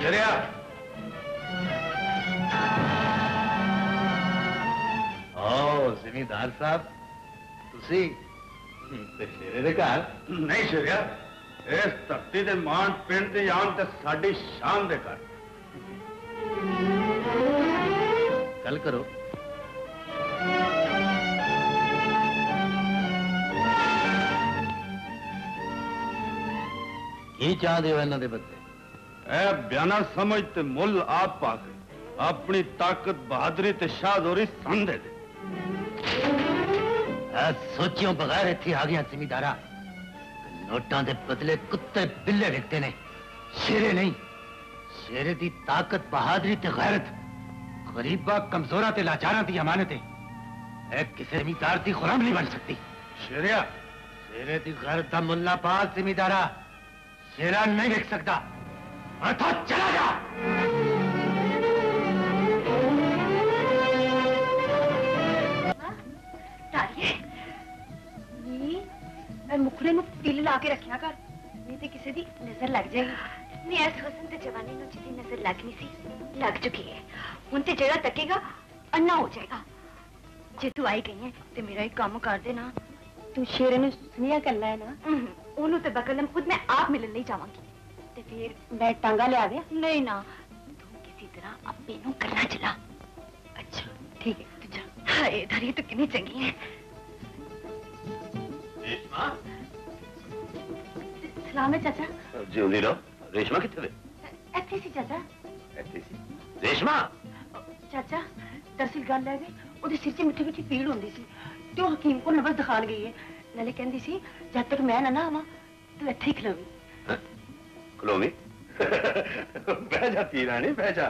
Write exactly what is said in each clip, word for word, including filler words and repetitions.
शेरिया आओ जिमीदार साहब तुसी ते शेरे दे घर नहीं शेरिया इस धरती दे मान पिंड दी आन ते साडी शान दे घर गल करो की चाहते हो इन्हां दे बदले ए बयाना समझते मुल आप पा गए अपनी ताकत बहादुरी ते शाहदोरी सन दे दे सोचियों बगैर इत्थे आ गया जिमीदारा नोटां दे बदले कुत्ते बिल्ले विकते ने शेरे नहीं शेरे दी ताकत बहादुरी ते गैरत गरीबा कमजोरा ते लाचारा दी अमानत है किसी जिमीदार दी खुराम नहीं बन सकती शेरिया शेरे दी गैरत दा मुल्ला पाल जिमीदारा शेरा नहीं विक सकता अर्थात चला जा मैं मुखड़े में तिल ला के रखिया कर नहीं तो किसी दी नजर लग जाएगी नहीं ऐस हुसन ते जवानी नु जिदी नजर लगनी सी लग चुकी है हुन ते जेड़ा तकेगा अन्ना हो जाएगा जे तू आई गई है ते मेरा एक काम कर दे ना तू शेरे ने सुनिया करना है ना ओनू ते बकलम खुद मैं आप मिलन नहीं जावांगी ते फिर मैं टांगा ले आ गया नहीं ना तू किसी तरह अपने नु करना चला अच्छा ठीक है तू जा हाय धरी तो कितनी चंगी है रेशमा सलाम है चाचा जिंदी रहो रेशमा किथे वे ऐथे सी चाचा ऐथे सी रेशमा चाचा दरअसल गल है ओदे सिर च मिठी मिठी पीड़ होंदी सी ते ओ हकीम को नबज दिखान गई है नाले कहंदी सी जब तक मैं ना ना आवां तू इत्थे ही खलोवी खलोवी बह जा पी रानी बह जा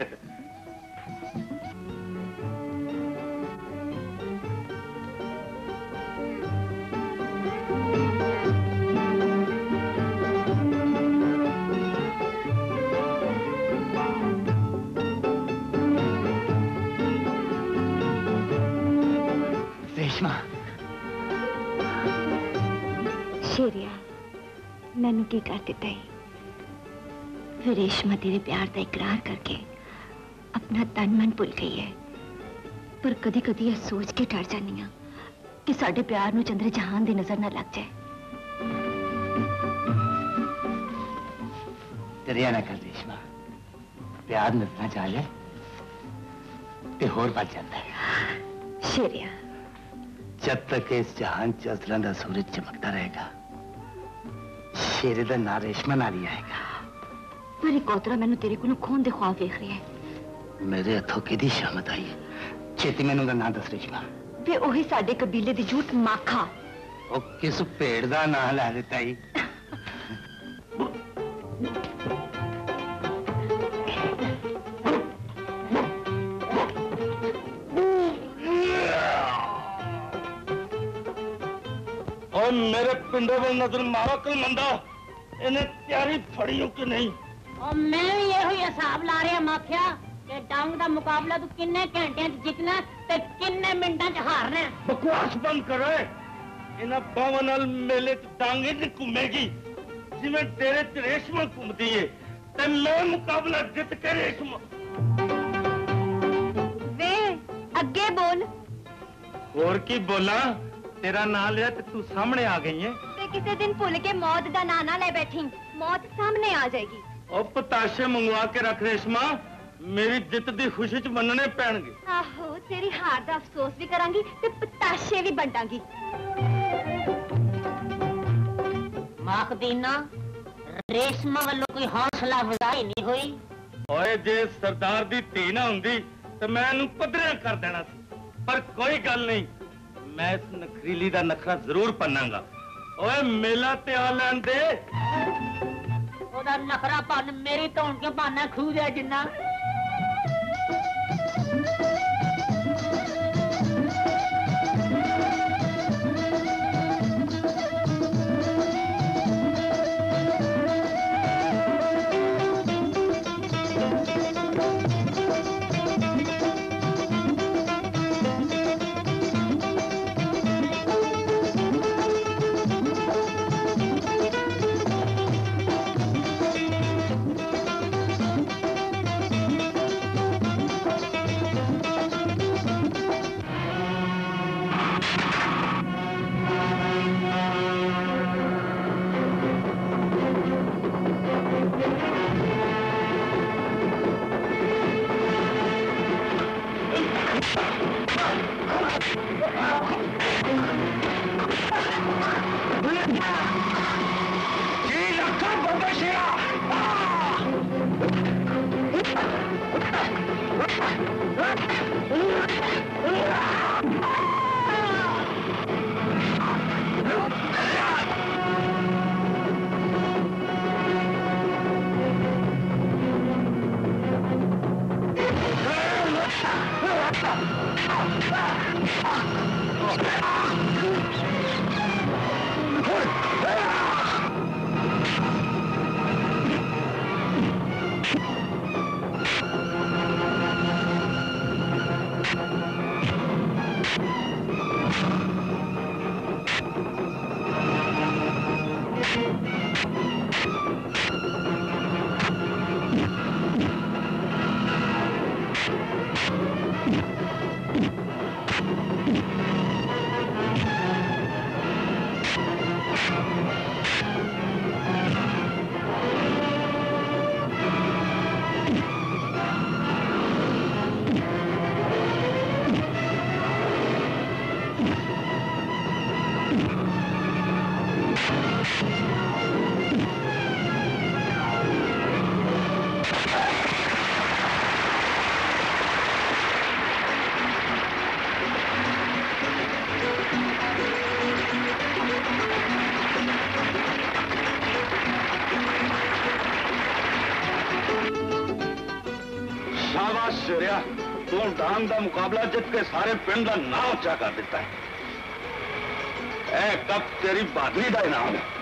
शेरिया मैनू की कर दिता है फिर रेशमा तेरे प्यार का इकरार करके अपना तन मन भुल गई है पर कदी कदी यह सोच के डर जानी हाँ कि साडे प्यार नू चंद्र जहान दी नजर ना लग जाए डरिया ना कर रेशमा प्यार नजर जा जाए ते होर बढ़ जाता है शेरिया जब तक इस जहान च असरां दा सूरज चमकता रहेगा शेरे दा ना रेशमा नाल ही आएगा मेरी कोतरा मैनू तेरे को खोन दे ख्वाब देख रही है मेरे हथों किदी शामत आई है छेती मैनू दा ना दस रेशमा वे ओही साडे कबीले दी झूठ माखा ओ किस पेड़ दा ना ला देता ही मेरे पिंडे में नजर मारो कल मंदा इन्हें तैयारी फड़ी हो कि नहीं और मैं भी ये हुई हिसाब ला रहा माखिया कि डांग दा मुकाबला तू किन्ने घंटे जितना ते किन्ने मिनटां च हारना बकवास बंद करो इन्हां बावां नाल मेले च डांग ही घूमेगी जिवें तेरे च रेशमा घूमदी है ते मैं मुकाबला जित के रेशमा वे अगे बोल और की बोला तेरा नाम लिया तो तू सामने आ गई है ते किसी दिन भूल के मौत का नाम ना ले बैठी मौत सामने आ जाएगी और पताशे मंगवा के रख रेशमा मेरी जित दी खुशी च मनने पैणगे आहो तेरी हार दा अफसोस भी करांगी ते पताशे भी बंटांगी माखदीना रेशमा वालों कोई हौसला अफजाई नहीं हुई ओए जे सरदार दी धी ना हुंदी ते मैं इनू पधरिया कर देना सी पर कोई गल नहीं मैं इस नखरीली दा नखरा जरूर पन्नांगा ओए मेला ते आ लैन दे ओदा नखरा पन मेरी धौन के पाना खू दे जिन्ना डांग का मुकाबला जित के सारे पिंड का नाम उच्चा कर दिता है। ए कब तेरी बहादुरी का इनाम है।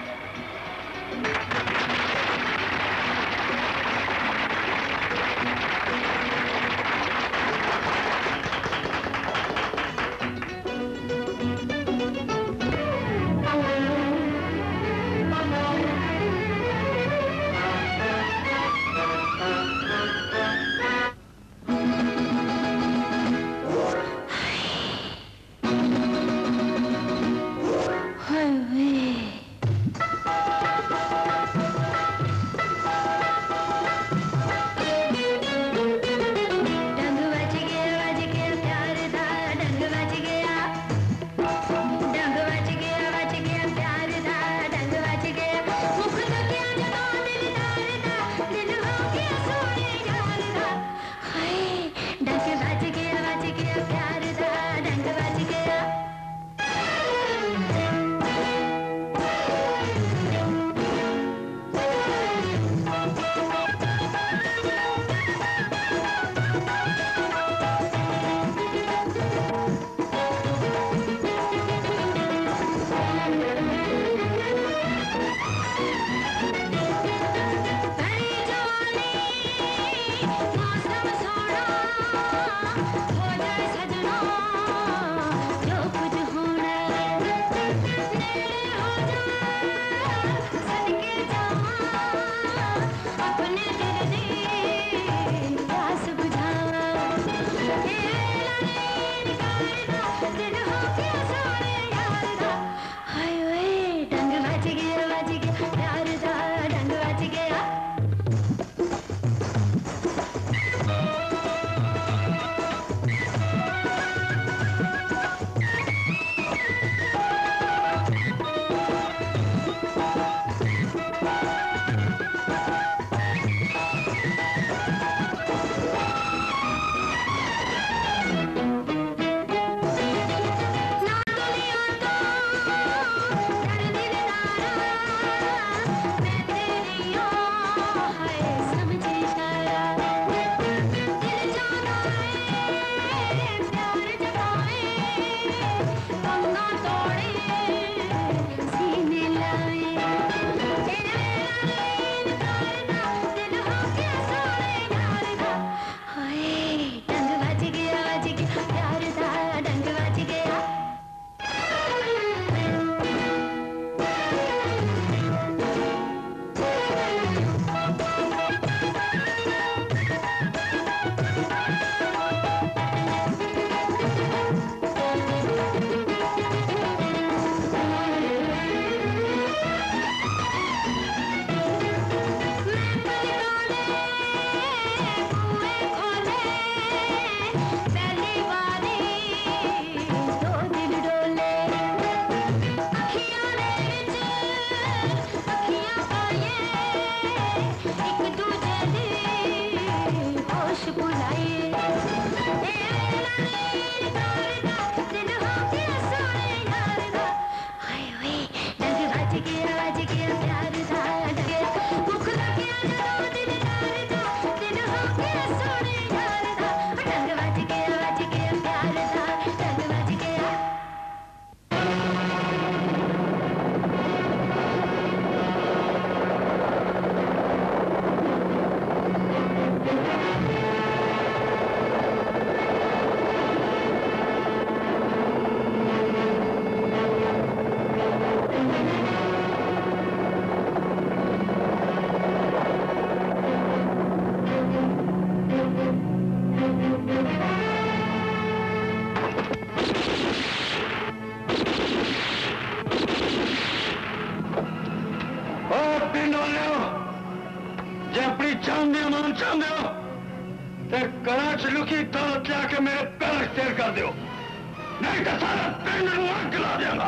बनना चाहते हो तो कराच लुकी दौलत लिया मेरे पैर शेर कर दो, नहीं तो सारा पिंड आग ला देगा।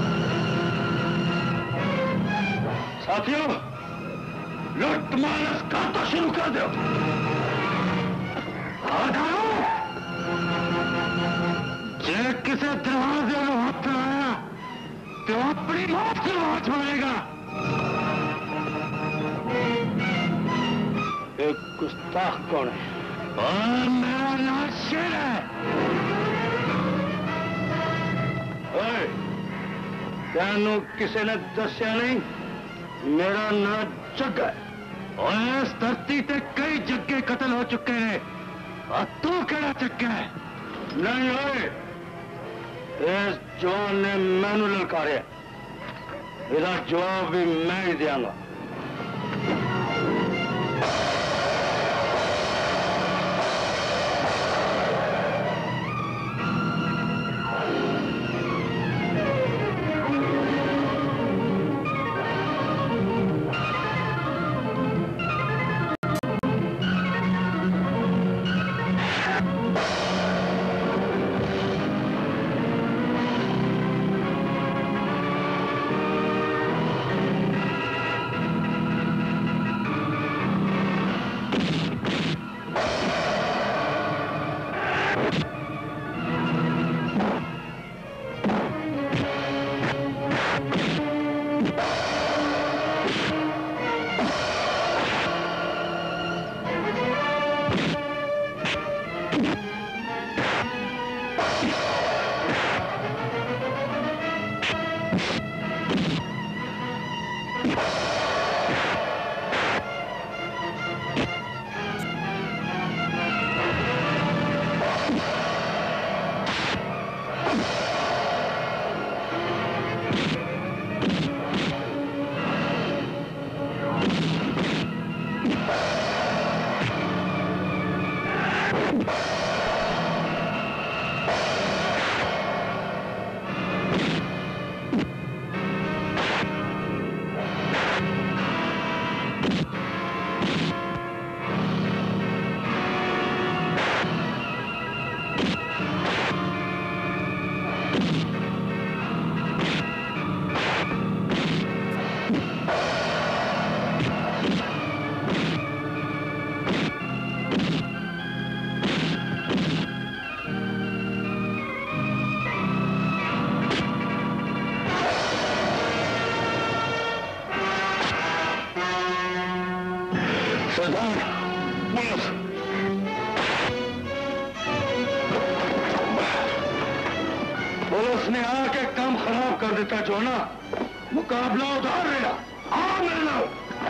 साथियों, लुट मानस खाता शुरू कर दो। आ जाओ। जे किसी दरवाजे में हाथ लगाया तो अपनी मौत से हाथ मारेगा। एक गुस्ताख कौन है? और मेरा नाम शेर है। ओए, तेनू किसी ने दसिया नहीं, मेरा नाम जग्गा है। और इस धरती पे कई जग्गे कत्ल हो चुके हैं, और तू केड़ा जग्गा है? नहीं ओए, इस जवान ने मैनू ललकारिया, इसका जवाब भी मैं ही देंगा। पुलिस ने आके काम खराब कर देता जो ना, मुकाबला उधार रहेगा। आ मेरे नाम।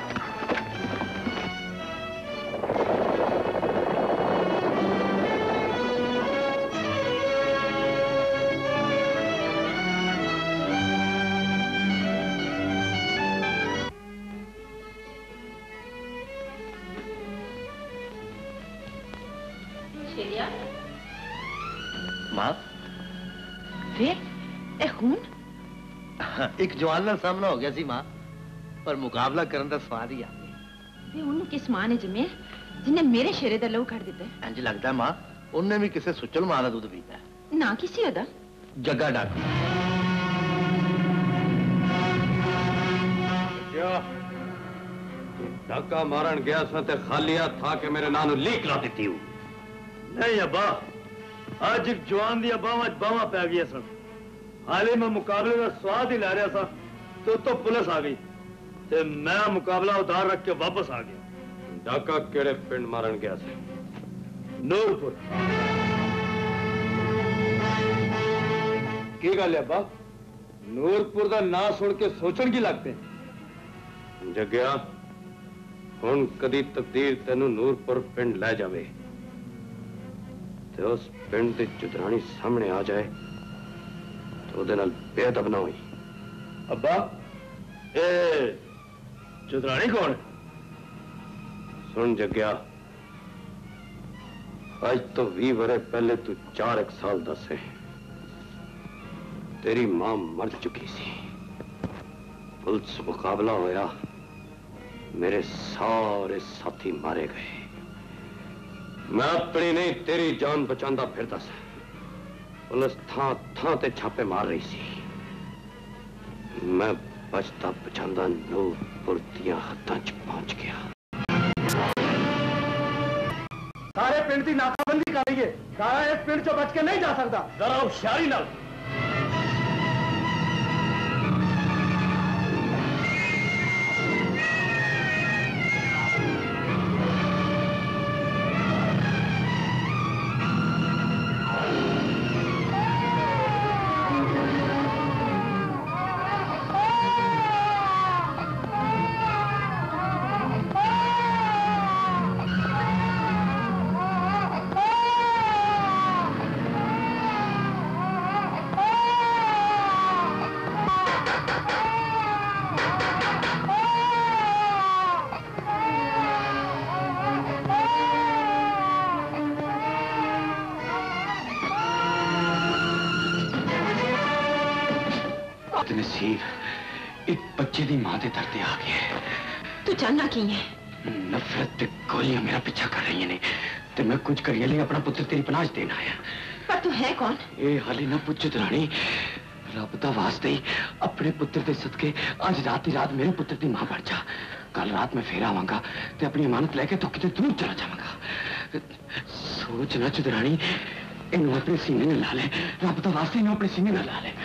मां फिर ए खून एक जवान नाल सामना हो गया सी मां, पर मुकाबला करने का स्वाद ही आ वे उन्हें किस मां ने जमे जिन्हें मेरे शेरे दा लहू कढ़ दिता है। इंज लगता मां उन्हें भी किसी सुचल मां दा दूध पीता है। ना किसी ओदा जग्गा डाकू। क्या डाका मारन गया सा ते खाली हाथ था कि मेरे नानू लीक ला दी हूं। नहीं अब्बा, आज एक जवान दिया बावा बावा पै गया सन। हाले मैं मुकाबले का स्वाद ही ला रहा था तो तो पुलिस आ गई ते मैं मुकाबला उधार रख के वापस आ गया। डाका केड़े पिंड मारन गया से? नूरपुर। की गल है अब्बा, नूरपुर का ना सुन के सोचन की लगते जग्या हुण कदी तकदीर तेनू नूरपुर पिंड लै जावे ते उस पिंड दी चुदरानी सामने आ जाए तो उहदे नाल बेअदब ना होई। अब्बा ए चुदरानी कौन है? सुन जग्या, आज तो भी वरे पहले तू चार एक साल दस है तेरी मां मर चुकी सी। पुलिस मुकाबला होया, मेरे सारे साथी मारे गए। मैं अपनी नहीं तेरी जान बचांदा फिरदा सा। पुलिस थां थां ते छापे मार रही सी। मैं बचता बचांदा नूरपुर दियां हत्थां च पहुंच गया। सारे पिंड की नाकाबंदी कर रही है। सारा इस पिंड चो बच के नहीं जा सकता। जरा होशियारी नाल। एक बच्चे दी मां दे दर्दे आ गए। तू जानना की है? नफरत ते गोलियां मेरा पीछा कर रही ने ते मैं कुछ करिए लिए अपना पुत्र तेरी पनाह देना आया। पर तू है कौन? ए हाले ना पूछ रानी। रब दा वास्ते ही अपने पुत्र दे सदके आज रात ही रात मेरे पुत्र दी मां बन जा। कल रात में फिर आवांगा ते अपनी अमानत लेके तो किते दूर चला जावांगा। सोच ना चुदरानी, इन्हों अपने सीने में ला ले। रब दा वास्ते इन्हों अपने सीने में ला ले।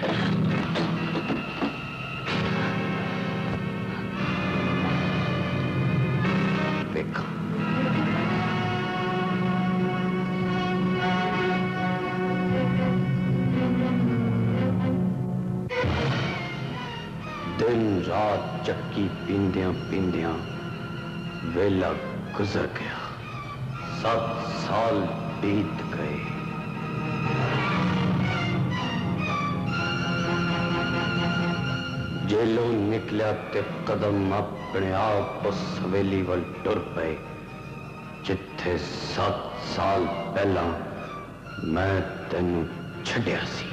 दिन रात चक्की पींदिया पींदिया वेला गुजर गया। सात साल बीत गए। जेलों निकलिया ते कदम अपने आप उस हवेली वल टुर पे जिथे सात साल पहला मैं तेनू छड्या सी।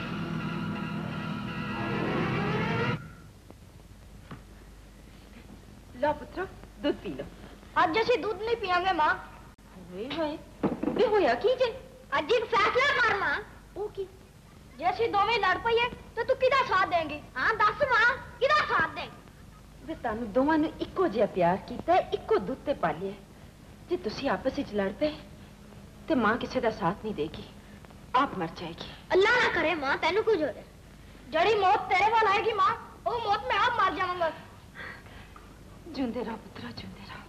लो पुत्र, दूध पी लो। आज जैसे दूध नहीं पियांगे माँ। होए होए, बे होया की जे? आज एक फैसला कर माँ। वो की? जैसे दोवें लड़ पईए तो तू किदा साथ देंगे? हाँ दस माँ, किदा साथ देंगे? वे तानू दोवां नू इक्को जिहा प्यार कीता है, इक्को दुध ते पालिया। जे तुसी आपस विच लड़ पे ते मां किसी दा साथ नहीं देगी, आप मर जाएगी। अल्लाह ना करे माँ, तेनू कुछ हो जाए। जड़ी मौत तेरे वाल आएगी माँ, वो मौत में आप मर जाऊंगा। जिंदे रहो पुत्रा, जिंदे रहो।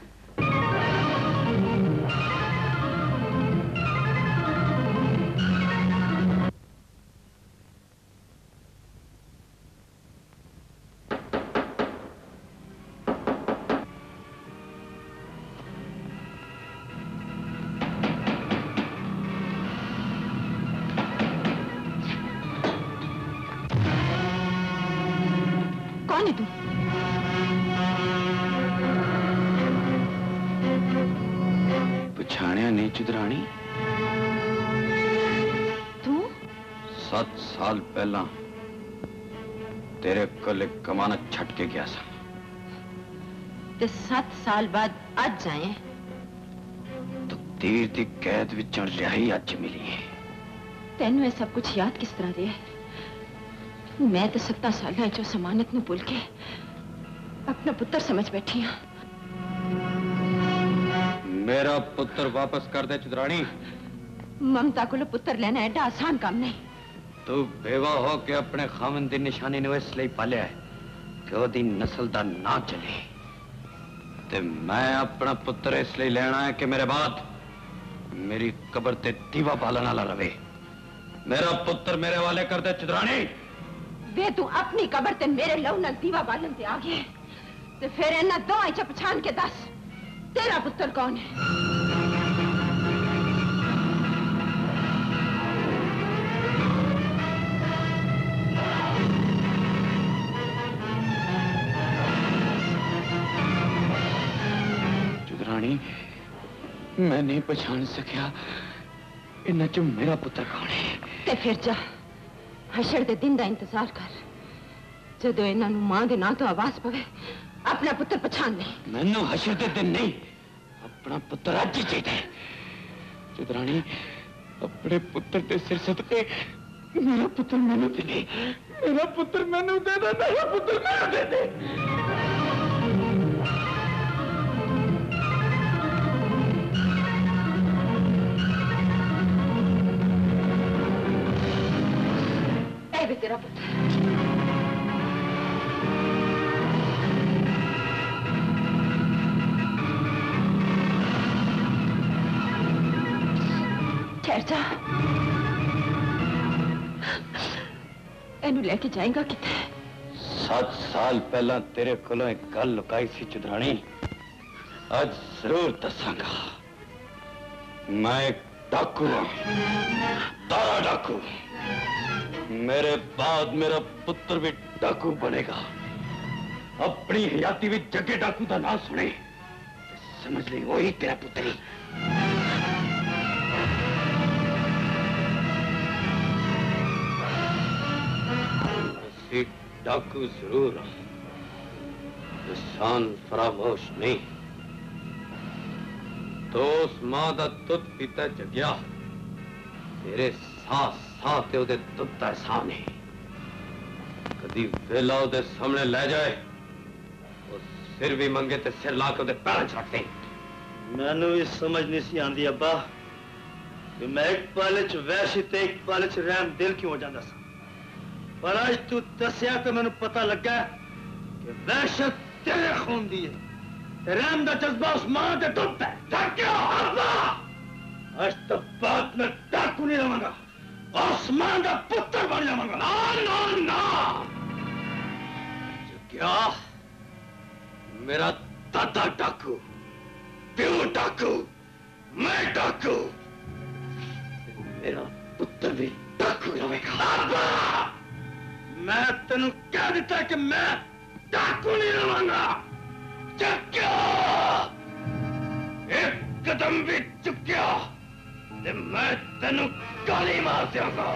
कौन है तू? पछाणिया नहीं चुदरानी? तू? सात साल पहला तेरे कल एक कमानत छट के गया सा। ते सात साल बाद आज जाए तो तीर दी कैद विचों रिहाई अज मिली है। तेनू ये सब कुछ याद किस तरह दे? मैं तो सत्ता साल चो समानत नू भूल के अपना पुत्र समझ बैठी हाँ। मेरा पुत्र वापस कर दे चुदरानी। ममता को पुत्र लेना एडा आसान काम नहीं। तू बेवा हो के अपने खामन दी निशानी ने इसलिए पालिया है कि ओदी नस्ल दा ना चले। ते मैं अपना पुत्र इसलिए लेना है कि मेरे बाद मेरी कब्र ते दीवा बालन वाला रवे। मेरा पुत्र मेरे वाले कर दे चुदरानी। वे तू अपनी कब्र ते मेरे लहू नाल दीवा बालन ते आ गए ते फिर इन्हां दोवां च पछाण के दस तेरा पुत्र कौन है? चुदरानी, मैं नहीं पहचान सकिया इन्हां चों मेरा पुत्र कौन है। ते फिर जा हशर दे दिन दा इंतजार कर। जदों इन्हां नूं मां दे नां तो आवाज पवे अपना पुत्र पछाण ले। मैनू हशर दे दिन नहीं, अपना पुत्र अज ही चाहिए। चित्राणी अपने पुत्र के सिर सदके मेरा पुत्र मैंने दे दे, मेरा पुत्र मैंने दे दे, मेरा पुत्र मैंने दे दे। ऐ भी तेरा पुत्र। ठहर जा। एनू लेके जाएगा किथे? सात साल पहला तेरे कोलों एक गल लुकाई सी चित्राणी, आज जरूर दसांगा। मैं एक डाकू हूं, तारा डाकू। मेरे बाद मेरा पुत्र भी डाकू बनेगा। अपनी हयाती भी जगे डाकू का नाम सुने समझ ली वही तेरा पुत्र ही। डाकू जरूर इंसान फरामोश नहीं। तो उस मां का दुध पीता जगया तेरे साथ साथ ओदे दुध का एहसान है। कदी वेला ओदे सामने ले जाए और सिर भी मंगे ते सिर ला के ओदे पैर छट दे। मैनू भी समझ नहीं सी आंदी अब्बा कि मैं एक पाले च वैसी ते एक पाले च रहम दिल क्यों हो जाता सा। पर आज तू दसिया तो मैंने पता लगा कि वहशत तेरे खून दी है, रहम दा जज्बा उस मां दे दुध है। आज तो बात में डाकू नहीं रहूंगा, उस मां दा पुत्र बन जाऊंगा। ना ना ना क्या मेरा दादा डाकू, प्यो डाकू, मैं डाकू, मेरा पुत्र भी डाकू रहेगा। मैं तेन कह दिता कि मैं डाकू नहीं रहूंगा। चक्या एक कदम भी चुक्या ते मैं तेन गाली मार दूंगा।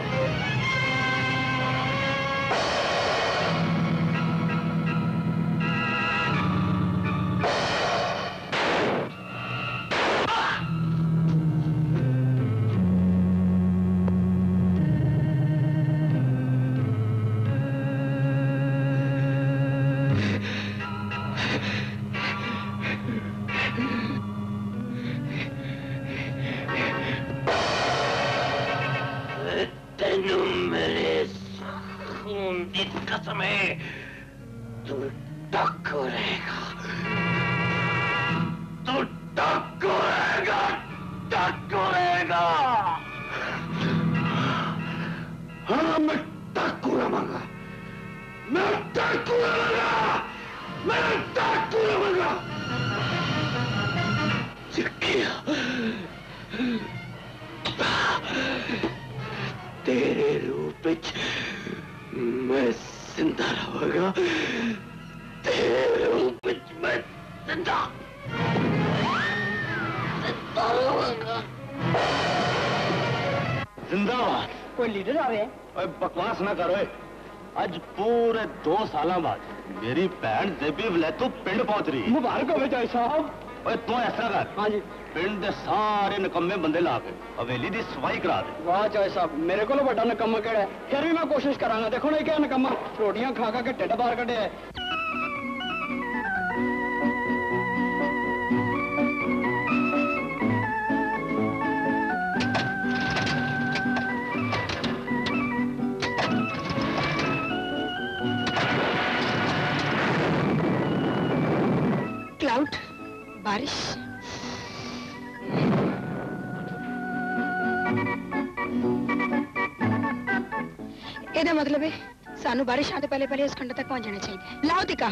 कसम है तू डाकू रहेगा, तू डाकू रहेगा, डाकू रहेगा। हाँ मैं डाकू रहूंगा, मैं डाकू रहूंगा, मैं डाकू रहूंगा। चिकिया तेरे रूप में मैं जिंदा रहूंगा, तेरे रूप में मैं जिंदा जिंदा रहूंगा। जिंदाबाद। कोई लीडर आ रहे हैं? ओए बकवास ना करो। आज पूरे दो साल बाद मेरी भैन देवी वलैतों पिंड पहुंच रही है। मुबारक हो जय साहब। ओए तू ऐसा कर, हाँ जी, पिंड दे सारे निकम्मे बंदे ला के हवेली दी सफाई करा दे। वाह जय साहब, मेरे को बड़ा नकम्मा केड़ा है, फिर भी मैं कोशिश करांगा। देखो ना क्या नकम्मा रोटियां खा खा के ढिड बाहर कढ़े है। क्लाउड, बारिश। ਇਹਦਾ मतलब है सानू बारिश आने पहले पहले इस खंड तक पहुंच जाना चाहिए। लाओ तिका।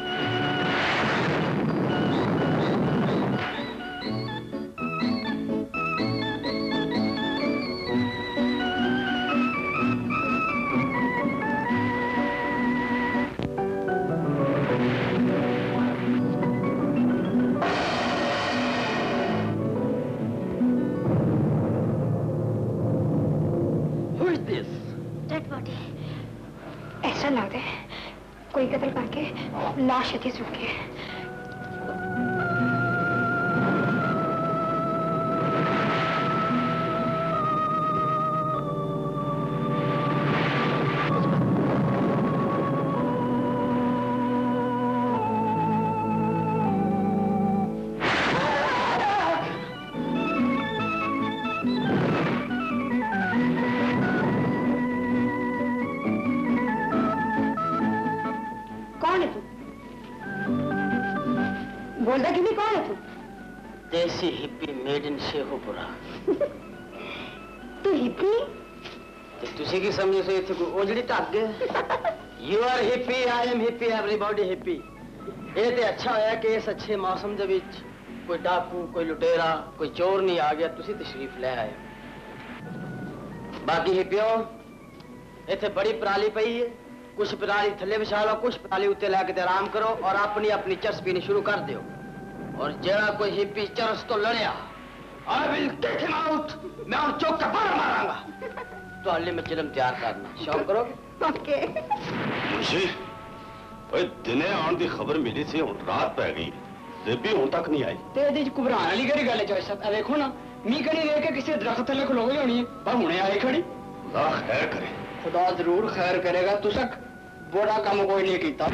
ऐसा लगता है कोई कत्ल करके लाश इतनी सूखी है। देसी हिप्पी मेड इन शेखोपुरा। तू हिप्पी? ते तुसी की समझे से इत्थे कोई ओजड़ी टक गए? You are hippie, I am hippie, everybody hippie. ये ते अच्छा होया कि इस अच्छे मौसम दे विच कोई डाकू, कोई लुटेरा, कोई चोर नहीं आ गया, तुसी तशरीफ ले आए। बाकी हिप्पियों, इत्थे बड़ी पराली पई है, कुछ पराली थल्ले बिछा लो, कुछ पराली उत्ते लैके आराम करो और अपनी अपनी चरस पीनी शुरू कर दो। और जरा कोई हिप्पी चरस तो लड़िया, I will kick him out, मैं उन चौक का बार मारांगा। तो हल्ले में चिलम तैयार करना, शौक करोगे? ओके। मुझे ओए दिने आने की खबर मिली थी, हुन रात पै गई, हिप्पी हुन तक नहीं आई। ते इहदे च घबराने वाली केड़ी गल है चौधरी साहब? देखो ना, मी कनी देख के किसी दरख्त थल्ले खलोगे होनी है, पर हुणे आई खड़ी। खुदा खैर करे। खुदा जरूर खैर करेगा, तुसा बुरा काम कोई नहीं कीता।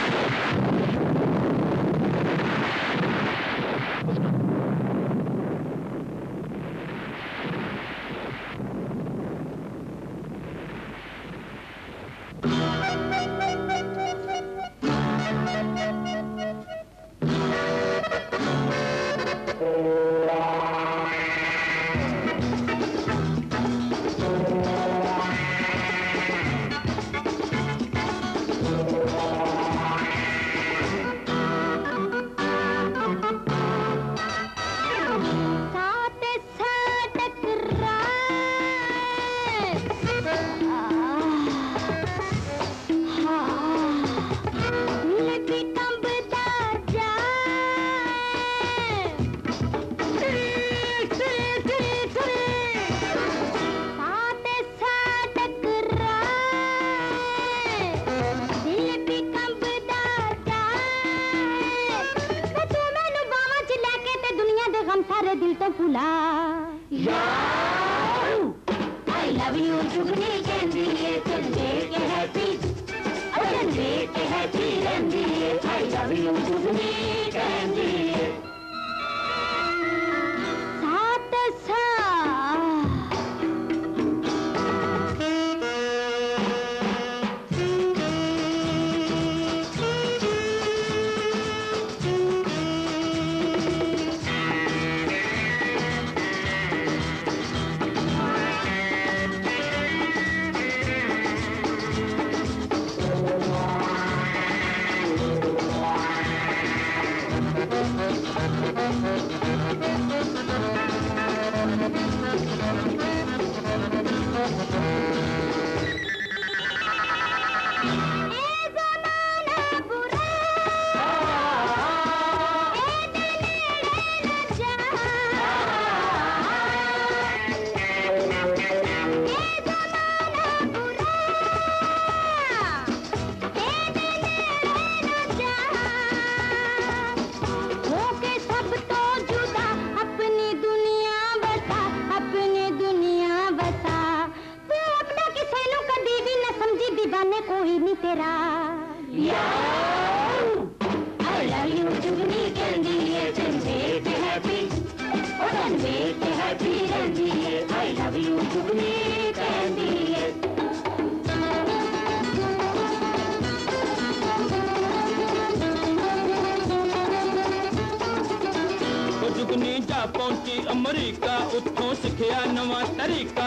अमरीका उत्थों सिखिया नवा तरीका।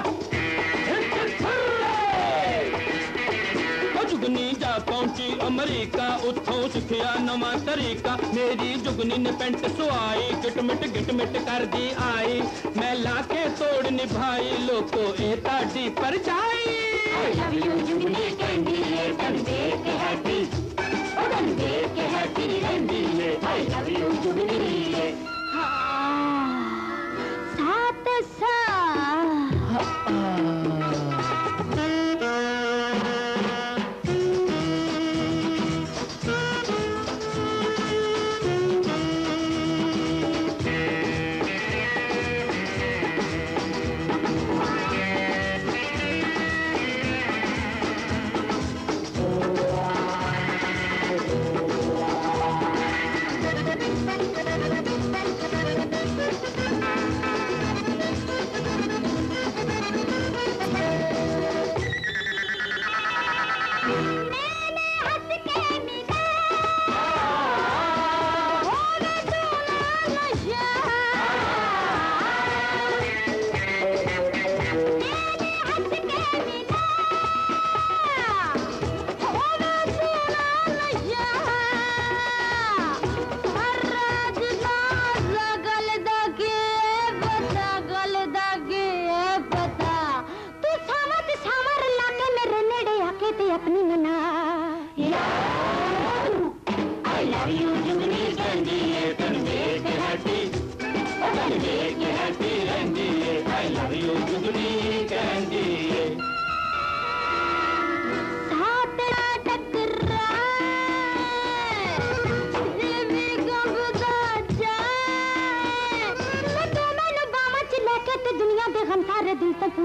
जुगनी जा पहुंची अमरीका उत्थों सिखिया नवा तरीका। मेरी जुगनी ने पेंट सुआई, गिटमिट गिटमिट कर दी आई। मैं लाके तोड़ निभाई, लोको ए ताड़ी परछाई। I love you जुगनी कहंदी है, तन देख के हैप्पी, ओ तन देख के हैप्पी रहंदी है। I love you जुगनी है। सात सा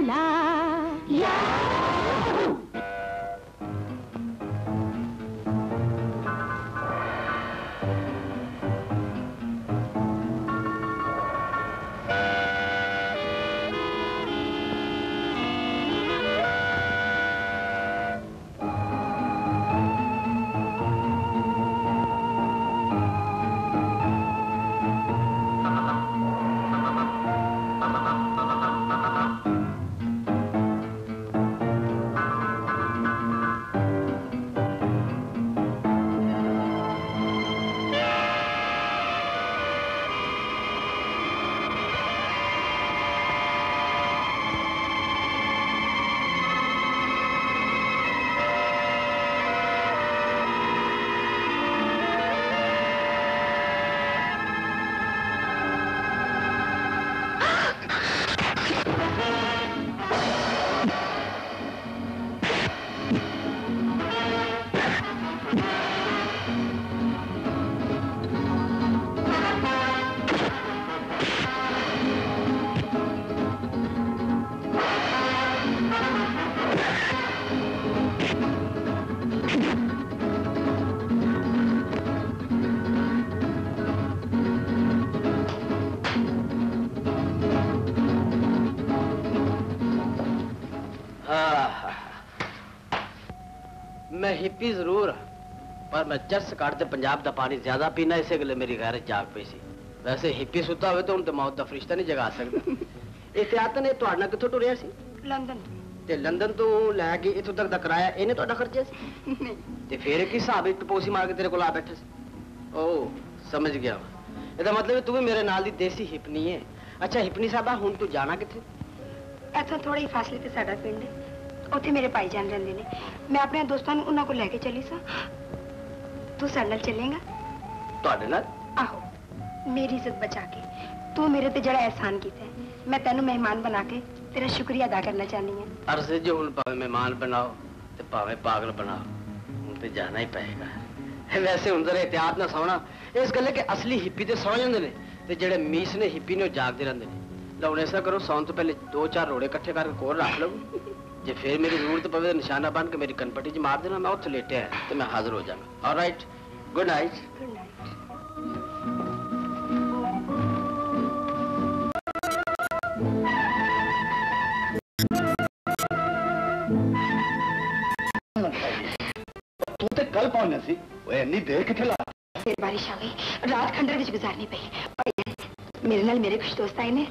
ला या मैं हिप्पी जरूर पर मैं चरस काटते पंजाब का पानी ज्यादा पीना इसे गले मेरी गैरत जाग पई सी वैसे हिप्पी सुता हुए तो उन तो मौत का फरिश्ता नहीं जगा सकता एहतियातन ने तुहाडे नाल कित्थों टुरिया सी लंदन ते लंदन तो लैके इत्थों तक दा किराया इन्हें तुहाडा खर्चा सी नहीं ते फिर की हिसाब है टपोसी मार के तेरे कोल आ बैठा सी ओ समझ गया ਇਹਦਾ मतलब तू भी मेरे नाल दी देसी हिपनी है अच्छा हिपनी साहबा हुण तू जाना किथे इथों थोड़े ही फासले ते साडा पिंड है ਉੱਥੇ ਮੇਰੇ ਭਾਈ ਜਾਨ ਰਹਿੰਦੇ ਨੇ ਮੈਂ ਆਪਣੇ ਦੋਸਤਾਂ ਨੂੰ ਉਹਨਾਂ ਕੋਲ ਲੈ ਕੇ ਚੱਲੀ ਸਾਂ ਤੂੰ ਸਾਡੇ ਨਾਲ ਚੱਲੇਂਗਾ ਤੁਹਾਡੇ ਨਾਲ ਆਹੋ ਮੇਰੀ ਇੱਜ਼ਤ ਬਚਾ ਕੇ ਤੂੰ ਮੇਰੇ ਤੇ ਜਿਹੜਾ ਅਹਿਸਾਨ ਕੀਤਾ ਹੈ ਮੈਂ ਤੈਨੂੰ ਮਹਿਮਾਨ ਬਣਾ ਕੇ ਤੇਰਾ ਸ਼ੁਕਰੀਆ ਅਦਾ ਕਰਨਾ ਚਾਹਨੀ ਹਾਂ ਅਰਜ਼ੇ ਜੋ ਹੁਣ ਭਾਵੇਂ ਮਹਿਮਾਨ ਬਣਾਓ ਤੇ ਭਾਵੇਂ ਪਾਗਲ ਬਣਾਓ ਹੁਣ ਤੇ ਜਾਣਾ ਹੀ ਪਏਗਾ ਵੈਸੇ ਹੁਣ ਜ਼ਰਾ ਇhtiyਾਤ ਨਾਲ ਸੌਣਾ ਇਸ ਗੱਲੇ ਕਿ ਅਸਲੀ ਹਿੱਪੀ ਤੇ ਸੌ ਜਾਂਦੇ ਨੇ ਤੇ ਜਿਹੜੇ ਮੀਸ ਨੇ ਹਿੱਪੀ ਨੇ ਉਹ ਜਾਗਦੇ ਰਹਿੰਦੇ ਨੇ ਲਓ ਐਸਾ ਕਰੋ ਸੌਣ ਤੋਂ ਪਹਿਲੇ ਦੋ ਚਾਰ ਰੋੜੇ ਇਕੱਠੇ ਕਰਕੇ ਕੋਲ ਰੱਖ ਲਓ जे फिर मेरी जरूरत पवे तो निशाना बन के मेरी कनपट्टी च मार देना मैं उत्थे लेटे है तो मैं हाजिर हो जाऊंगा alright good night good night तू ते कल पहुंचना सी ओए इन्नी देर किथे ला फिर बारिश आ गई रात खंडर विच गुजारनी पई मेरे नाल मेरे कुछ दोस्त आए ने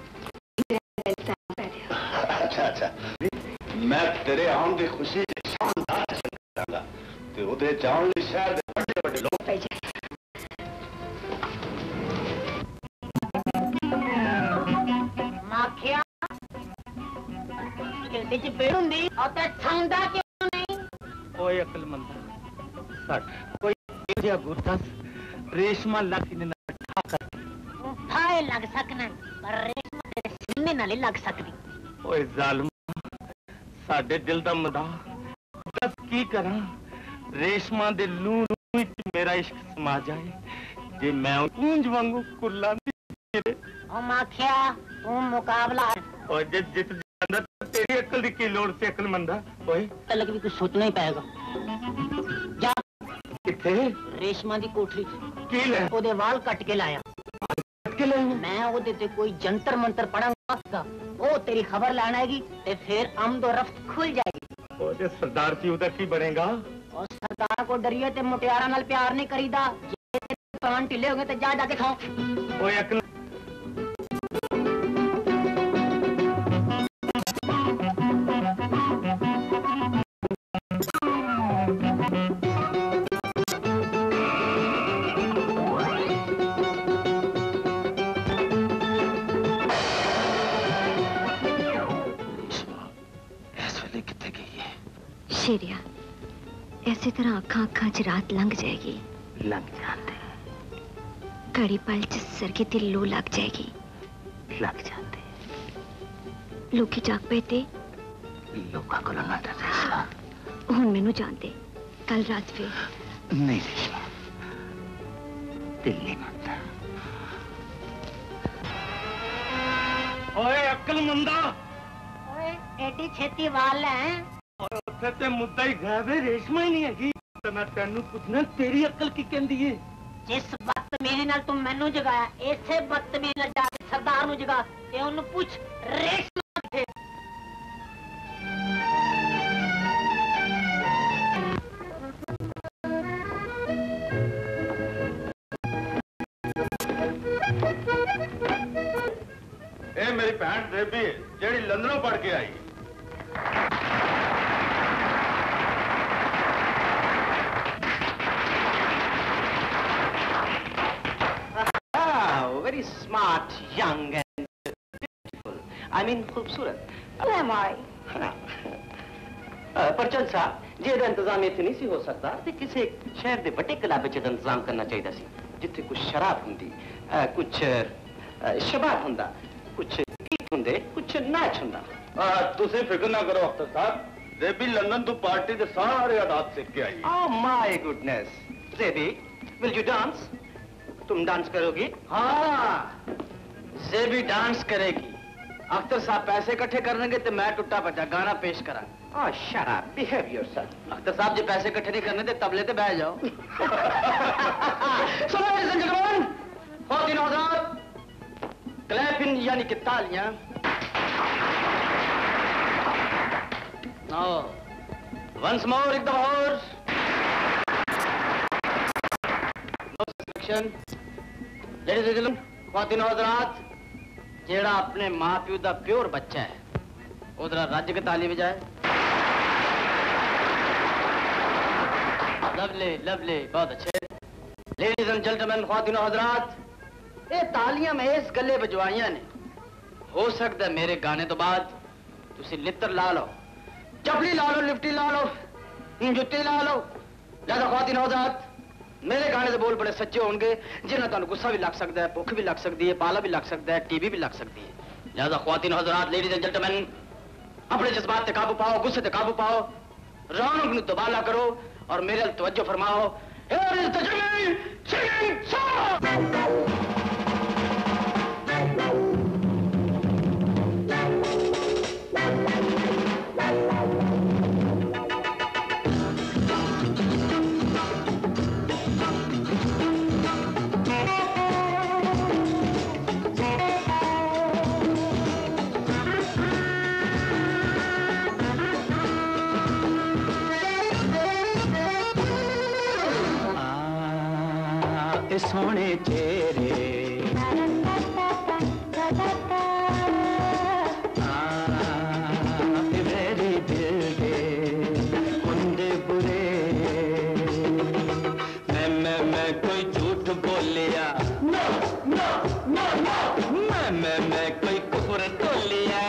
अच्छा अच्छा मैं तेरे आने की खुशी से शानदार जश्न करांगा ते ओदे जान लई शहर दे बड़े बड़े लोग पई जा माखिया किलते च पेड़ हुंदी और ते छांदा क्यों नहीं ओए अकलमंद सट कोई जिहा गुरदस रेशमा लग ने ठा कर फाए लग सकना पर रेशमा तेरे सीने नाल लग सकदी ओए जालिम साडे दिल दा मदा दस की करा रेशमा दे लू लू विच मेरा इश्क समा जाए जे मैं कूंज वांगू कुर्लांदी फिरे ओ माखिया तू मुकाबला और जे जित जांदा तेरी अकल दी की लोड़ से अकलमंदा ओए अलग भी कुछ सोचना ही पड़ेगा जा किथे रेशमा दी कोठरी की ले ओदे वाल कट के लाया कट के ले मैं ओदे ते कोई जंतर मंतर पढ़ांगा वो तेरी खबर लाना आएगी ते फिर आमदो रफ्त खुल जाएगी ओए सरदार जी उधर की बनेगा और सरदार को डरिए ते मुटियारा नाल प्यार नहीं करीदा जे कान ढिले होंगे ते जा जाके खाओ ओए अकल शेरिया ऐसी तरह अखा अखा च रात लंघ जाएगी लग जाते घड़ी पल च सरगी दी लू लग जाएगी लग जाते लोकी जाग पे ते लोका को ना डरना हुन मैनू जानते कल रात फिर नहीं रेशमा दिल नहीं मानता ओए अक्लमंदा ओए एडी छेती वाल है और उत्थे ते मुद्दा ही गायब है, रेशमा ही नहीं हैगी। ते मैं तेनू पूछना तेरी अक्ल की कहंदी है? जिस बदतमीजी नाल तू मैनू जगाया इसे बदतमीजी नाल जाके सरदार नू जगा ते ओनू पूछ रेशमा किथे। ए मेरी भैन बेबी जेड़ी लंदनों पढ़ के आई। Very smart, young and beautiful. I mean खूबसूरत। Who am I? पर चल साहब जे इंतजाम इतने नहीं सी हो सकता ते किसी शहर दे बड़े क्लब च इंतजाम करना चाहिए सी जिथे कुछ शराब हुंदी, कुछ शबाब हुंदा, कुछ गीत हुंदे, कुछ नाच हुंदा। तुसी फिक्र ना करो अख्तर साहब, जेबी लंदन तो पार्टी दे सारे आदात सीख के आई। Oh my goodness, JB, will you dance? तुम डांस करोगी? हाँ, जेबी डांस करेगी। अख्तर साहब पैसे इकट्ठे करेंगे तो मैं टुट्टा पचा गाना पेश करा। Oh, shut up, behave yourself. Akhtar साहब जो पैसे इकट्ठे नहीं करने थे तबले ते बैठ जाओ। So ladies and gentlemen, ख्वातीन Hazrat, clapping यानी कि तालियां। Now, once more एक दफा और। No section. Ladies and gentlemen, ख्वातीन हज़रात, जेड़ा अपने माँ प्यो दा प्योर बच्चा है, उधर राज्य के ताली बजाए। लवली, लवली, बहुत अच्छे। लेडीज एंड जेंटलमैन, ख्वातीन हज़रात, ये तालियां मैं इस गले बजवाइयां ने। हो सकता है मेरे गाने तो बाद तुसी लित्र ला लो, चपली ला लो, लिफ्टी ला लो, जुत्ती ला लो। लिहाजा ख्वातीन हज़रात, मेरे गाने के बोल बड़े सच्चे होंगे जिन्हें तुहानू गुस्सा भी लग सकता है, भुख भी लग सकती है, पाला भी लग सकता है, टीबी भी लग सकती है। लिहाजा ख्वातीन हज़रात, लेडीज एंड जेंटलमैन, अपने जज्बात पे काबू पाओ, गुस्से पे काबू पाओ, रौनक नू तबाला करो और मेरे तवज्जो फरमाओ। Here is the Jimmy singing song! सोने चेहरे मेरे दिल के कुंडे बुरे मैं मैं मैं कोई झूठ बोलिया no, no, no, no. मैं मैं मैं कोई कुफर तोलिया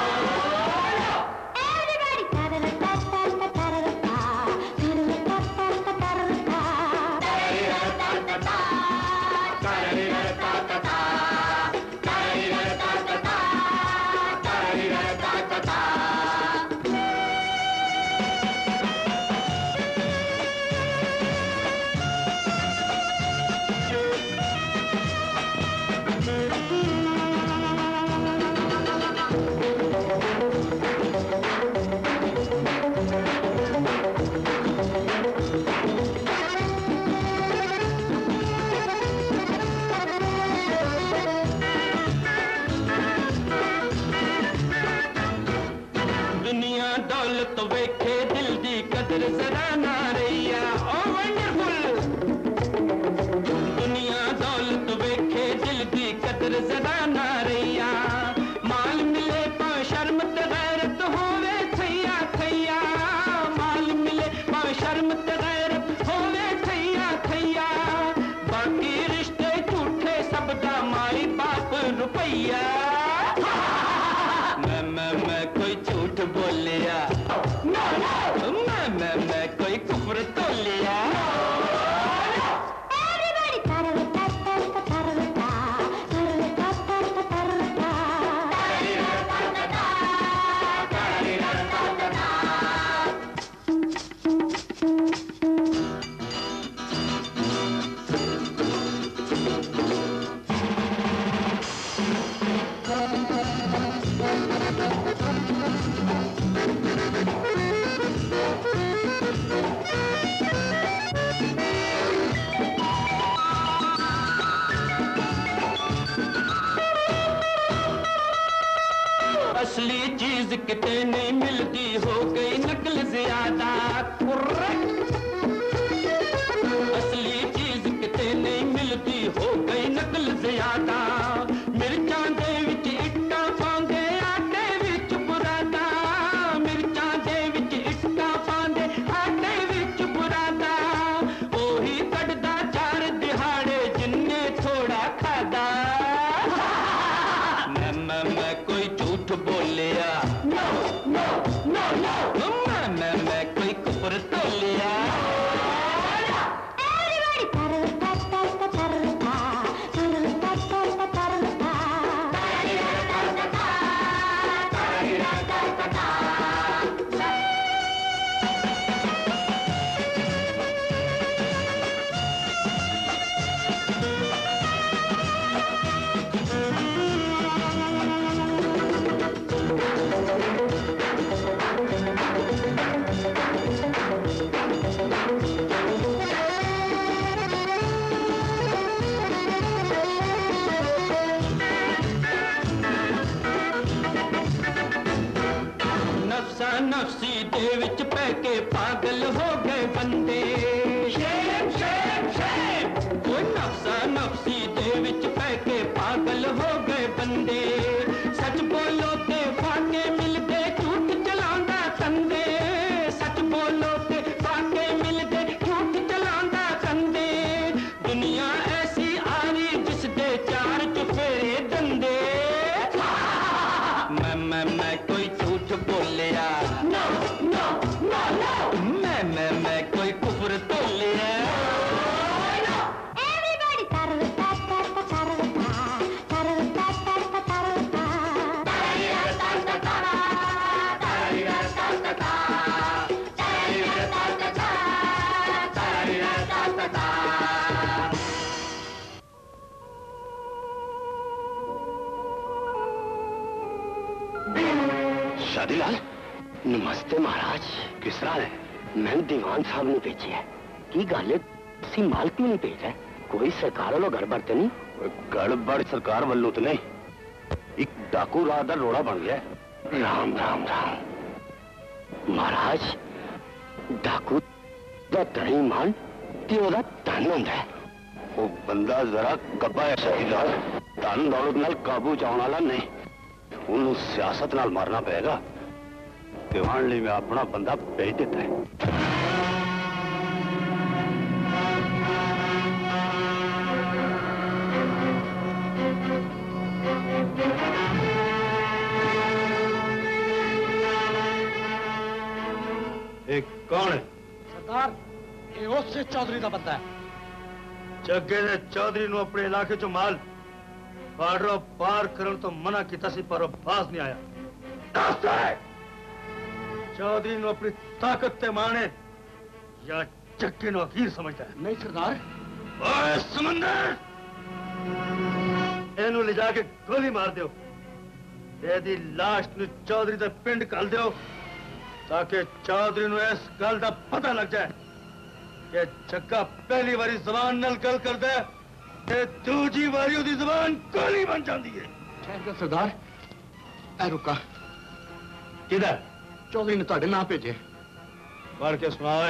तो वेखे दिल दी कदर जरा ना रैया ओ वंडरफुल दुनिया दौलत वेखे दिल दी कदर जरा ना रैया माल मिले पावे शर्म ते गैरत होवे थैया थैया माल मिले पावे शर्म ते गैरत होवे थैया थैया बाकी रिश्ते झूठे सब दा माई बाप रुपैया मैं मैं मैं कोई झूठ बोलिया मैं मैं मैं कोई कुफर किते नहीं मिलती, हो गई नकल ज्यादा। असली चीज किते नहीं मिलती, हो गई नकल ज्यादा। मिर्चां दे विच इट्टा पांदे, आटे विच बुरादा। मिर्चां दे विच इट्टा पांदे, आटे विच बुरादा। ओही कटदा चार दिहाड़े जिन्ने थोड़ा खादा। मैं मैं मैं कोई झूठ बोलिया, नो नो नो नो। मैं मैं मैं कोई कुफर तोलिया। नफसी दे विच पै के पागल हो गए बंदे। Shame shame shame. वो नफसा नफसी दे विच पै के पागल हो गए बंदे। सच बोलो ते फाके मिलदे, झूठ चलांदा कंदे। सच बोलो ते फाके मिलदे, झूठ चलांदा कंदे। दुनिया ऐसी आरी जिस दे चार चुफेरे दंदे। मैं मैं मैं कोई झूठ बोलिया, नो नो नो नो। मैं मैं मैं कोई कुफर तोलिया। Everybody tarata tarata tarata tarata tarata tarata tarata tarata tarata tarata। Shadilal, नमस्ते महाराज। किस तरह है? मैं दीवान साहब ने भेजी है। की गल है, तुसी मालती नहीं भेजा है? कोई सरकार वालों गड़बड़ तो नहीं? गड़बड़ सरकार वालों तो नहीं, एक डाकू रात का रोड़ा बन गया। राम राम राम महाराज, डाकू दा धनी मान ते ओदा धन हुंदा है। वो बंदा जरा गब्बा है शादीलाल, धन दौलत नाल काबू चाउण वाला नहीं। उन्होंने सियासत नाल मारना पड़ेगा। दीवान लिए मैं अपना बंदा भेज देता है। एक कौन है? सरदार, ये उससे चौधरी का बंदा है। जग्गे ने चौधरी नु अपने इलाके चो माल बार्डर पार करन तो मना किया सी, पर बाज नहीं आया। चौधरी नु अपनी ताकत ते माने या जग्गे नु अकीर समझता है? नहीं सरदार। ओए समंदर, इनू ले जाके गोली मार दो। एदी लाश नु चौधरी दे पिंड घल दो, ताकि चौधरी नु इस गल दा पता लग जाए कि जग्गा पहली बारी जबान नल गल कर दे ते दूजी बारी उदी जबान गोली बन जाती है। ठहर जा सरदार, ऐ रुका। किधर? चौधरी ने तुहाडे नाम भेजे। पढ़ के सुनाओ।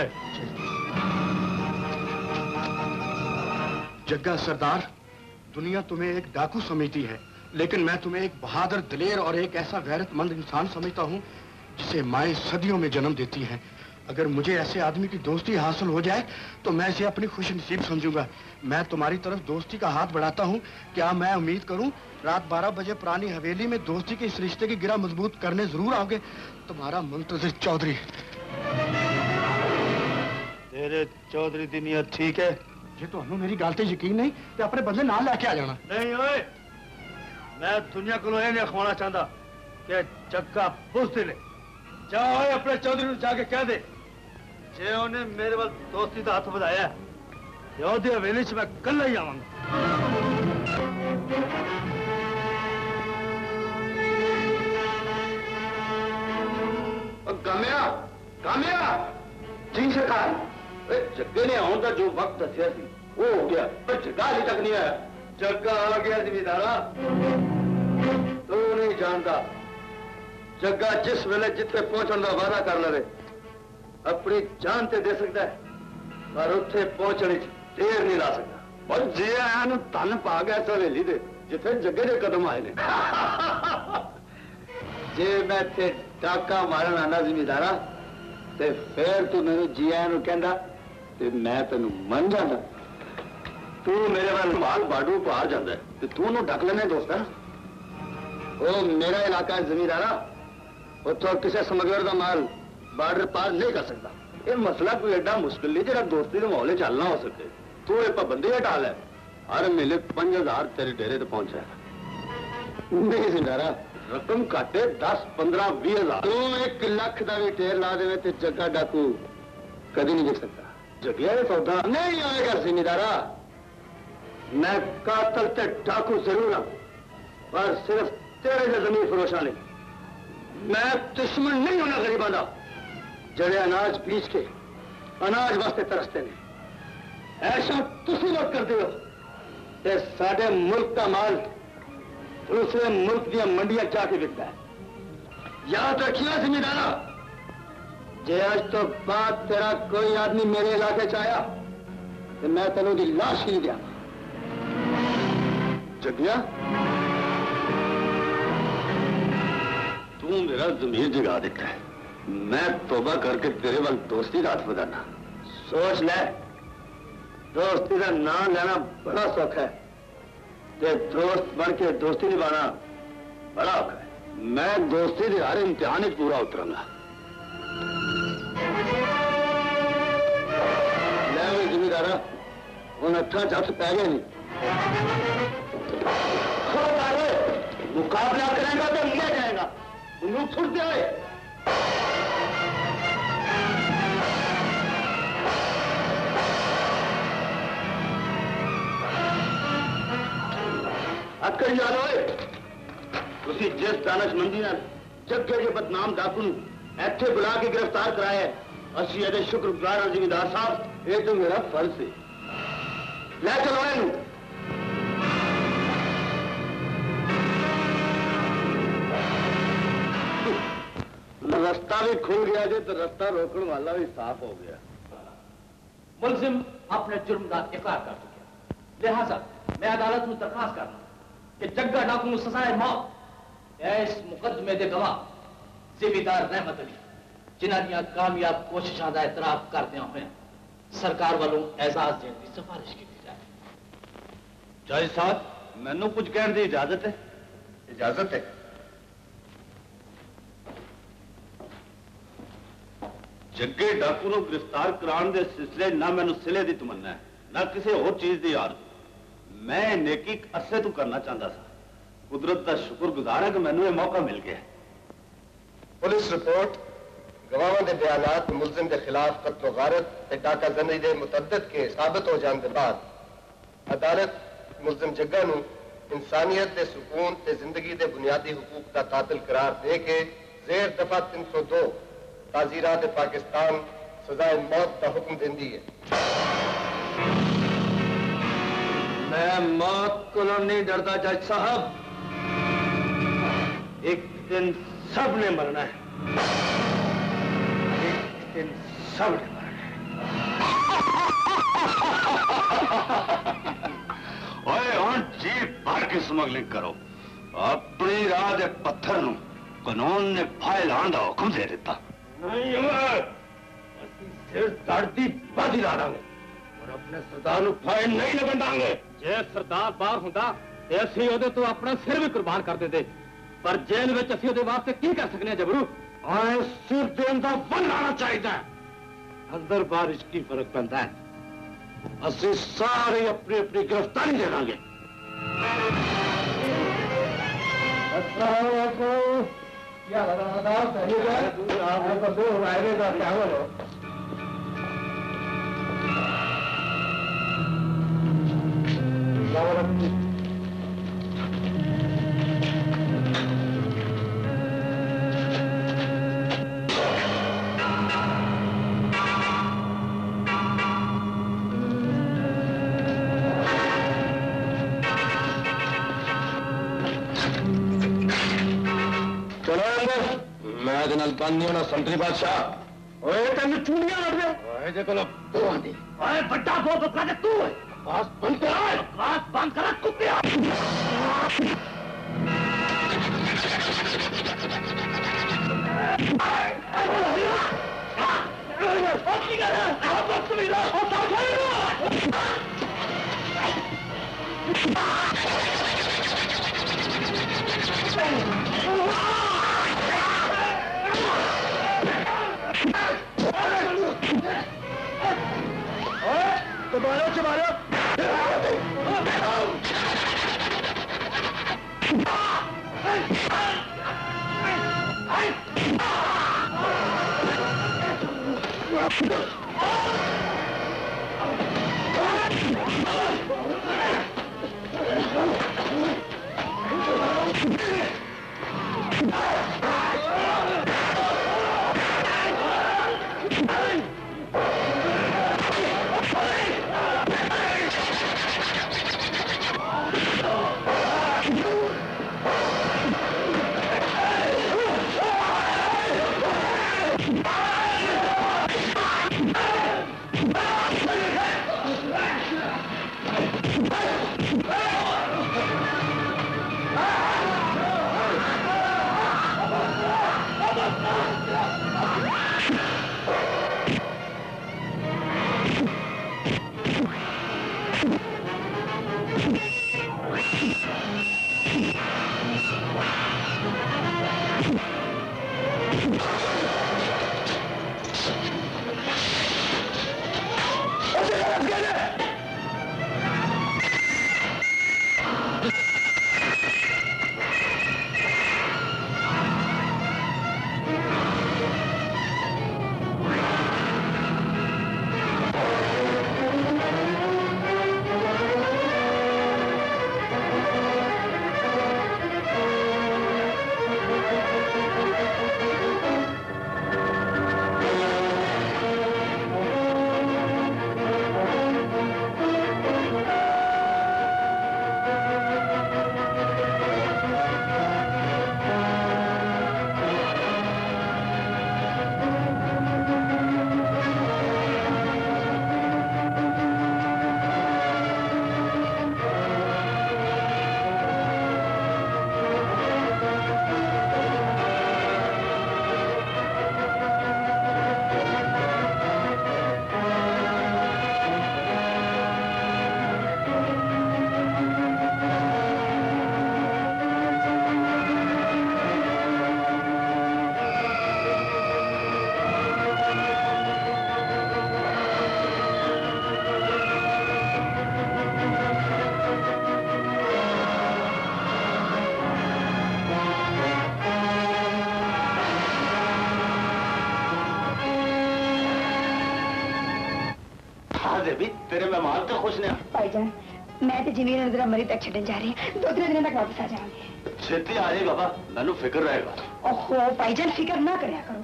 जग्गा सरदार, दुनिया तुम्हें एक डाकू समझती है, लेकिन मैं तुम्हें एक बहादुर, दिलेर और एक ऐसा गैरतमंद इंसान समझता हूँ जिसे माएं सदियों में जन्म देती हैं। अगर मुझे ऐसे आदमी की दोस्ती हासिल हो जाए तो मैं इसे अपनी खुश नसीब समझूंगा। मैं तुम्हारी तरफ दोस्ती का हाथ बढ़ाता हूँ। क्या मैं उम्मीद करूँ रात बारह बजे पुरानी हवेली में दोस्ती के इस रिश्ते की गिरा मजबूत करने जरूर आओगे? तुम्हारा मुंतजिर चौधरी। तेरे चौधरी दी नीयत ठीक है? जे तुहानू मेरी गल ते यकीन नहीं तो अपने बंदे नाल लेके आ जाना। नहीं ओए, मैं दुनिया को ये नहीं खवाना चाहता कि जग्गा बुज़दिल है। जाओ अपने चौधरी को जाके कह दे जे उन्हें मेरे वाल दोस्ती का हाथ बढ़ाया ओदी हवेली च मैं कल्ला ही आवांगा। कामया, कामया। जी सरकार। जग्गे ने आने का जो वक्त दसिया सी वो हो गया, पर जग्गा अभी तक नहीं आया। जग्गा आ गया जिमीदारा, तू नहीं जानता जग्गा जिस वेले जिथे पहुंचने का वादा कर लवे अपनी जान ते दे सकता है, पर उत्थे पहुंचने देर नहीं ला सकता। और जे आया धन पा गया इस हवेली दे जिथे जग्गे दे कदम आए ने। जे मैं ते डाका मारन आना जिमीदारा ते फिर तू मेनू जी आया नू कहंदा ते मैं तेनू मन जांदा। तू मेरे वाल माल बाडू पार जांदा है ते तू नू ढक लेने दोस्ता। ओ मेरा इलाका है जमींदारा, उतो किसी स्मगलर का माल बार्डर पार नहीं कर सकता। ये मसला कोई एडा मुश्किल नहीं जरा दोस्ती के माहौल चलना हो सके। तू ये पाबंदी हटा लै, हर महीने पांच हजार तेरे डेरे ते पहुंचा नहीं जमींदारा। रकम घाटे दस पंद्रह भी हजार तू एक लाख का भी ढेर ला दे ते जग्गा डाकू कभी नहीं देख सकता। जगिया सौदा नहीं आएगा जमींदारा। मैं कातल ते डाकू जरूर हूं, पर सिर्फ तेरे जो जमीन फरोशा नहीं। मैं दुश्मन नहीं होना गरीबां दा जड़े अनाज बीच के अनाज वास्ते तरसते ने। ऐसा तुसी लोग करते हो ते साडे मुल्क का माल दूसरे मुल्क दी मंडियां जाके बिकता है। याद रखिए जिम्मेदारा, जे आज तो बाद तेरा कोई आदमी मेरे इलाके च आया तो मैं तेनों दी लाश ही दिया। जगिया तू मेरा जमीर जगा देता है। मैं तौबा करके तेरे वाल दोस्ती का हाथ बधाना। सोच ले, दोस्ती का नाम लेना बड़ा सौखा है ते दोस्त बन के दोस्ती निभाना बड़ा औखा है। मैं दोस्ती के हर इम्तिहान पूरा उतरूंगा। ले जिम्मेदारा उन अठा च हथ पै गए नहीं। मुकाबला करेगा तो लिया जाएगा। उन्हें छुट जाए। अटकड़ी ला लो। तुसी जिस दानशमंदी नाल जग्गे के बदनाम डाकू इत्थे बुला के गिरफ्तार कराया, असी ये शुक्रगुजार हाँ जिमीदार साहब। ये तो मेरा फर्ज है। ले चलो इनू। रास्ता भी खुल गया जे तो रास्ता रोकने वाला भी साफ हो गया। मुलजिम अपने जुर्म का इकरार कर चुका, लिहाजा मैं अदालत में दरखास्त करना कि जग्गा डाकू को सजाए मौत इस मुकदमे के गवाह जिम्मेदार रहमत अली जिन्होंने कामयाब कोशिशों का एतराफ करते हुए सरकार वालों एजाज देने की सिफारिश की जाए। जज साहब, मैनू कुछ कहने की इजाजत है? इजाजत है। जग्गे डाकू को गिरफ्तार कराने के सिलसिले ना मैनू सिले की तमन्ना है ना किसी और चीज की आरज़ू। मैं नेकी अरसे तो करना चाहता था। कुदरत का शुक्रगुजार है कि मैनू ये मौका मिल गया। पुलिस रिपोर्ट गवाहों के बयानात मुलजिम के खिलाफ कत्ल गारत ते डाका जनी के मुतअद्दिद के साबित हो जाने के बाद अदालत मुलजिम जग्गा नू इंसानियत के सुकून ते जिंदगी के बुनियादी हुकूक का कातिल करार दे के जेर दफा तीन सौ दो ताजीरात पाकिस्तान सजाए मौत का हुक्म देती है। मैं मौत को नहीं डरता जज साहब। एक दिन सब ने मरना है। एक दिन सब ने मरना है। ओए हुण जी भर के स्मगलिंग करो। अपनी राह दे पत्थर नूं कानून ने फाइल लाने का हुक्म दे दिता। नहीं सिर दर्दी बाजी ला देंगे और अपने सरदार फाइल नहीं लगन देंगे। जे सरदार बाहर होंदा ते असीं ओदे तो अपना सिर भी कुर्बान कर देंदे, पर जेल विच असीं ओदे वास्ते की कर सकने जबरू? आए सिर देन दा बल आना चाहिए। अंदर बारिश की फर्क पैंदा है। असीं सारे अपनी अपनी गिरफ्तारी दे देंगे। अस्सलाम वालेकुम। क्या लगा सही है? आप दो वायरे का क्या हो? चलो अंदर। नाल बंद नहीं होना संतरी बादशाह। ओए तेन चूड़ियां लड़ रहे ओए जे कोलो तू आंदी ओए बड्डा बो बकरा दे तू है बस बंद कर बकवास बंद कर कुत्तिया तुम्हारे तुम्हारे तेरे मेहमान तो खुश ने भाईजान मैं तो जिमी जरा मरी तक छड़न जा रही है दो तीन दिन तक वापस आ जाऊंगी छेती आ जाए बाबा मैनू फिक्र रहेगा ओहो भाईजान फिक्र ना करया करो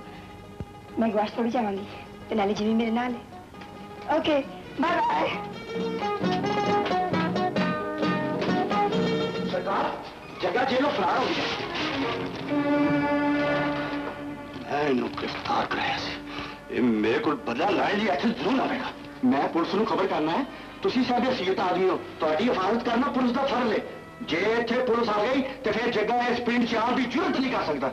मैं ग्वाश थोड़ी जाऊंगी तो नाले जिमी मेरे नाल है ओके बाय बाय सरकार जगह जेलों फरार हो गया मैं इन्हों गिरफ्तार कराया सी मेरे को बदला लाने लिए ऐसे जरूर आएगा मैं पुलिस को खबर करना है तुसी साडे सीत आदमी हो तुहाडी हिफाजत करना पुलिस का फर्ज है जे इत्थे पुलिस आ गई तो फिर जगह इस पिंड चाल की जरूरत नहीं कर सकता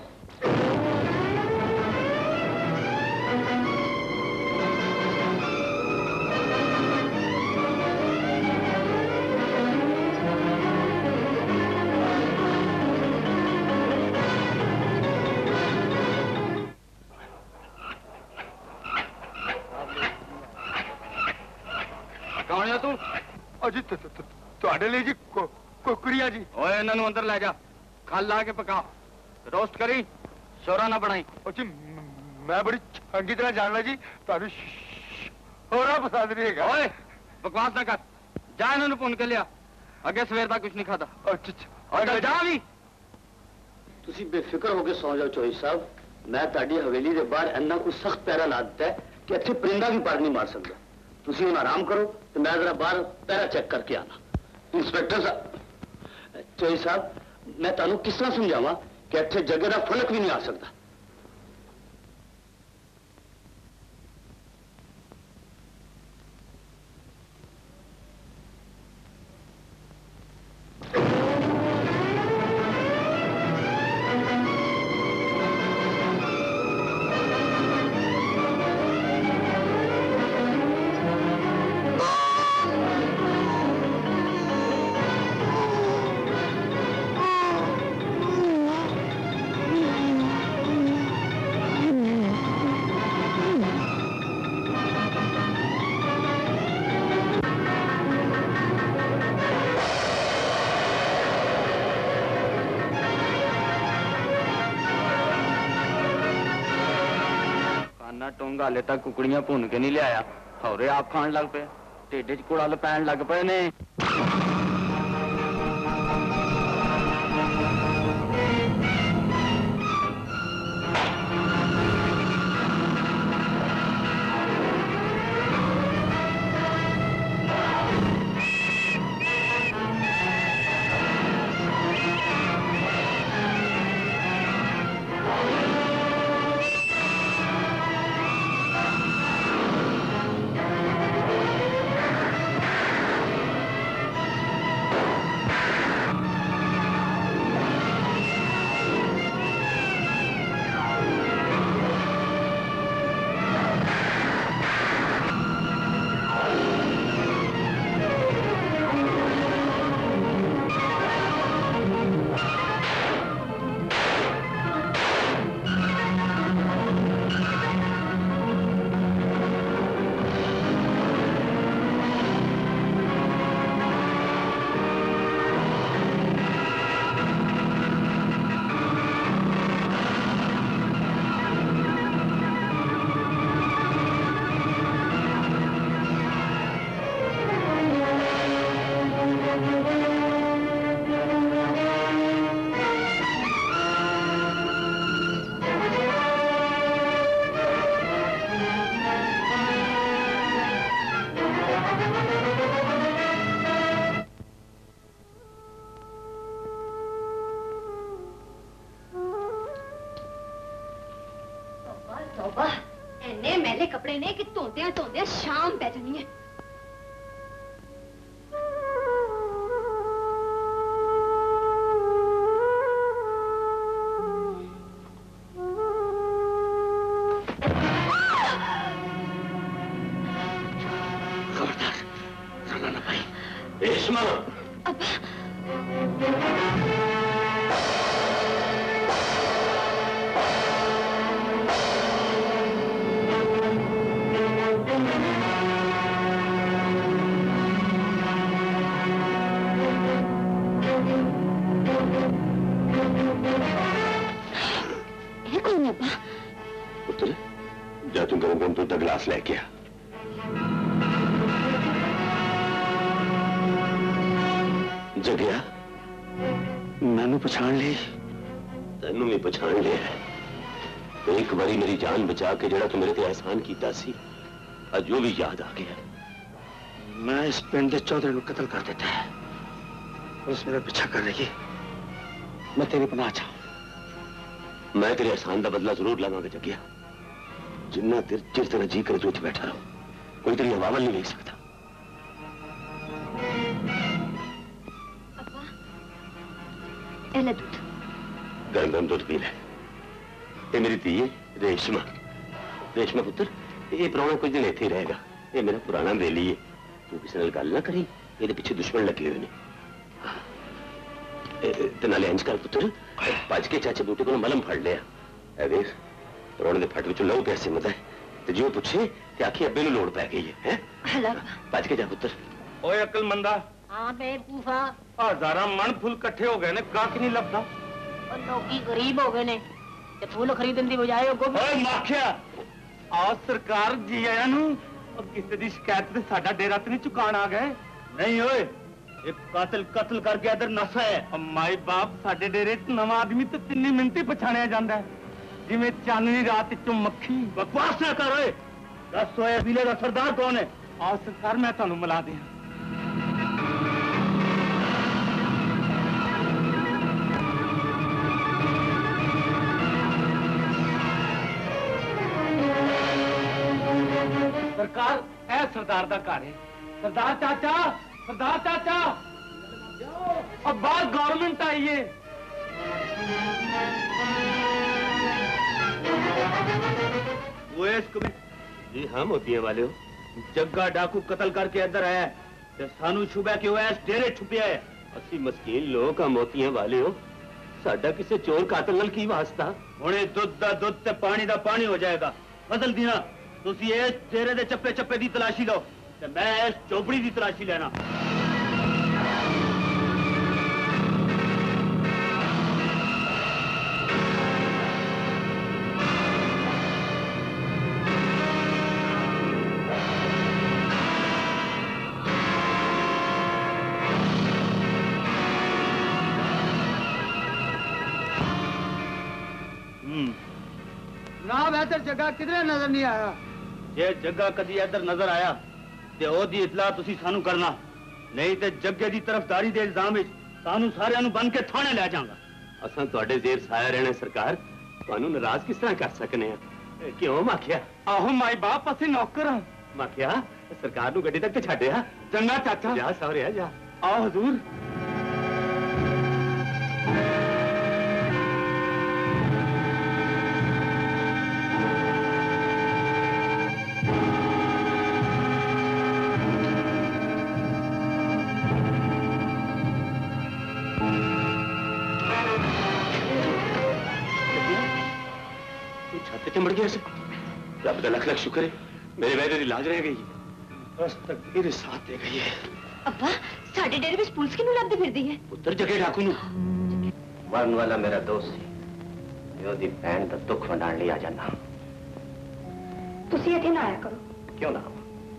ਤੁਹਾਡੇ ਲਈ ਜੀ ਕੁਕਰੀਆ ਜੀ ਓਏ ਇਹਨਾਂ ਨੂੰ ਅੰਦਰ ਲੈ ਜਾ ਖਲ ਲਾ ਕੇ ਪਕਾ ਰੋਸਟ ਕਰੀ ਸ਼ੋਰਾ ਨਾ ਬਣਾਈ ਉਹ ਜੀ ਮੈਂ ਬੜੀ ਚੰਗੀ ਤਰ੍ਹਾਂ ਜਾਣਦਾ ਜੀ ਤੁਹਾਨੂੰ ਹੋਰਾ ਪਸੰਦ ਨਹੀਂ ਹੈਗਾ ਓਏ ਬਕਵਾਸ ਨਾ ਕਰ ਜਾ ਇਹਨਾਂ ਨੂੰ ਭੁੰਨ ਕੇ ਲਿਆ ਅੱਗੇ ਸਵੇਰ ਦਾ ਕੁਝ ਨਹੀਂ ਖਾਦਾ ਅੱਛਾ ਜਾ ਵੀ ਤੁਸੀਂ ਬੇਫਿਕਰ ਹੋ ਕੇ ਸੌ ਜਾਓ ਚੋਈ ਸਾਹਿਬ ਮੈਂ ਤੁਹਾਡੀ ਹਵੇਲੀ ਦੇ ਬਾਹਰ ਇੰਨਾ ਕੁ ਸਖਤ ਪਹਿਰਾ ਲਾ ਦਿੱਤਾ ਹੈ ਕਿ ਇੱਥੇ ਪਰਿੰਦਾ ਵੀ ਪਰ ਨਹੀਂ ਮਾਰ ਸਕਦਾ ਤੁਸੀਂ ਹੁਣ ਆਰਾਮ ਕਰੋ ਤੇ ਮੈਂ ਜ਼ਰਾ ਬਾਹਰ ਪਹਿਰਾ ਚੈੱਕ ਕਰਕੇ ਆਣਾ इंस्पेक्टर साहब चोई साहब मैं तुहानू किस तरह समझावा कि इत्थे जगह का फलक भी नहीं आ सकता कहूंगा हाले तक कुकड़ियां भुन के नहीं लिया हौरे आप खान लग पे ढिड च कुड़ा पैन लग पे ने। शाम पै जानी है। खबरदार रोना ना भाई। रेशमा गिलास लेके आ। जगिया मैनू पछाण ली? तेनू भी पछाण लिया है। एक बारी मेरी जान बचा के जड़ा तू मेरे ते एहसान कीता सी अज वो भी याद आ गया। मैं इस पिंड के चौधरी को कत्ल कर देता है। उस मेरा पीछा कर रही। मैं तेरी पनाह चाहूं। मैं तेरे एहसान का बदला जरूर लवांगा जगिया। जिन्ना देर चिर तेरा जी करे तू इत्थे बैठा रहो। कोई तेरी हवावल नहीं देख सकता। अब्बा, ए ले दूध। गरम गरम दूध पी ले। ये मेरी धी है रेशमा। रेशमा पुत्र, ये प्राहुणा कुछ दिन इत्थे ही रहेगा। ये मेरा पुराना बेली है। तू किसी नाल गल ना करी, ये पिछे दुश्मन लगे हुए ने। ते नाले इंज कर पुत्र, भज के चाचे बूटे को मलम फड़ लिया। ए देख रोने दे फट विच लहू पिया सिमदा है ते जो पूछे कि आखी अब्बे नूं लोड़ पै गई है। हैं भज के जा पुत्र। ओए अकलमंदा। हां बेवकूफा। हजारां मन फुल इकट्ठे हो गए ने, गाहक नहीं लभदा। और लोकी गरीब हो गए ने ते फूल खरीदण दी बजाय गोभी। ओए माखिया आ सरकार जी आया नूं और किसी दी शिकायत ते साडा डेरा ते नहीं चुकाण आ गए। नहीं ओए, एक कातिल कत्ल करके इधर नसा है। माई बाप साडे डेरे च नवा आदमी ते तिन्नी मिनट ही पछाणिया जांदा है जिवें चांदनी रात चों मक्खी। बकवास ना कर ओए। दस ओए अबीले दा सरदार कौन है? आओ सरकार मैं तुहानूं मिला दियां। सरकार ऐ सरदार दा घर है। सरदार चाचा, सरदार चाचा अब बाहर गवर्नमेंट आई है। वो इसको भी जी हाँ मोतिया वाले हो। जग्गा डाकू कत्ल करके इधर आया है। सानू छुबा के वो ऐस डेरे छुपिया है। असी मस्कीन लोग आ मोतिया वाले हो। साडा किसे चोर कातल नाल की वास्ता? हुणे दुध दा दुध ते पानी दा पानी हो जाएगा। बदल दिया तुसी इस डेरे दे चप्पे चप्पे दी तलाशी लो ते मैं इस चौपड़ी दी तलाशी लेना। वैसे जगह किधरे नजर नहीं आया जे जगह कदी इधर नजर आया ते ओदी इतला तुसी सानू करना नहीं ते जग्गे दी तरफदारी दे इल्जाम विच सानू सारियां नू बन के थाने ले जाऊंगा असां तुहाडे जेर साया रहने सरकार तुहानू नाराज किस तरह कर सकने हैं क्यों माखिया आहो माई बाप असि नौकर हां माखिया सरकार नू गड्डी तक ते छड्डिया चंगा चाचा जा सवरिया जा आओ हुजूर मर गया रब का लख लख शुक्र है मेरे वैदे की लाज रह गई बस तकदीर साथ दे गई है अब्बा साडे डेरे विच पुलिस किनू लभदी फिरदी है पुत्र जगे डाकू नू मरन वाला मेरा दोस्त सी ओदी भैन दा दुख वंडाण लई आ जाना तुसी इत्थे ना आया करो क्यों ना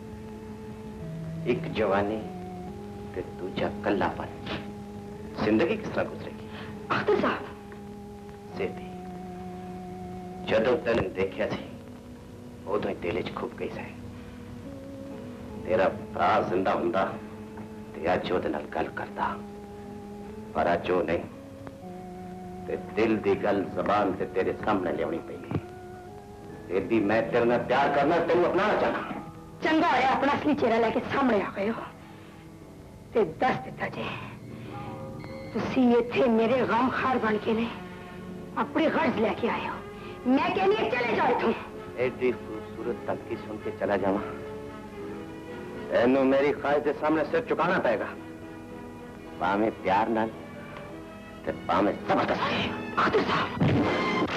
एक जवानी ते दूजा कल्लापन जिंदगी किस तरह गुजरेगी अख्तर साहब से भी जदों तेन देखिया सी उदों ही दिल च खुप गई सै तेरा भरा जिंदा हुंदा ते अज ओहदे नाल गल करदा पर अज ओ नहीं ते दिल दी गल जबान ते तेरे सामने लियानी पई है फिर भी मैं तेरे नाल प्यार करना तेनू अपनाना चाहना चंगा होया अपना असली चेहरा लेके सामने आ गए हो ते दस दिता जे तुसी इत्थे मेरे गम खार बन के ने अपनी गर्ज लेके आए हो मैं कहनी चले जाओ इथों एडी खूबसूरत तलकी सुन के चला जावा तेनू मेरी ख्वाहिश के सामने सिर चुकाना पड़ेगा पावे प्यार नाल ते पावे जबरदस्ती आखिर साहब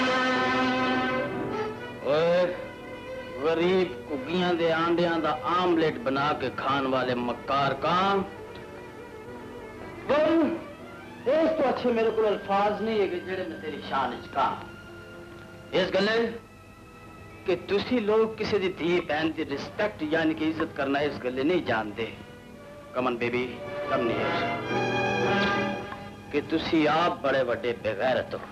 ओए गरीब कुगियां दे आंडियां दा आमलेट बना के खान वाले मक्कार काम इस तो अच्छे मेरे को अल्फाज नहीं है कि जेड़े मैं तेरी शान च कहा इस गल कि तुसी लोग किसी दी धी बहन की रिस्पेक्ट यानी कि इज्जत करना इस गल नहीं जानते कमन बेबी कम नहीं है कि तुसी आप बड़े बड़े बेगैरत हो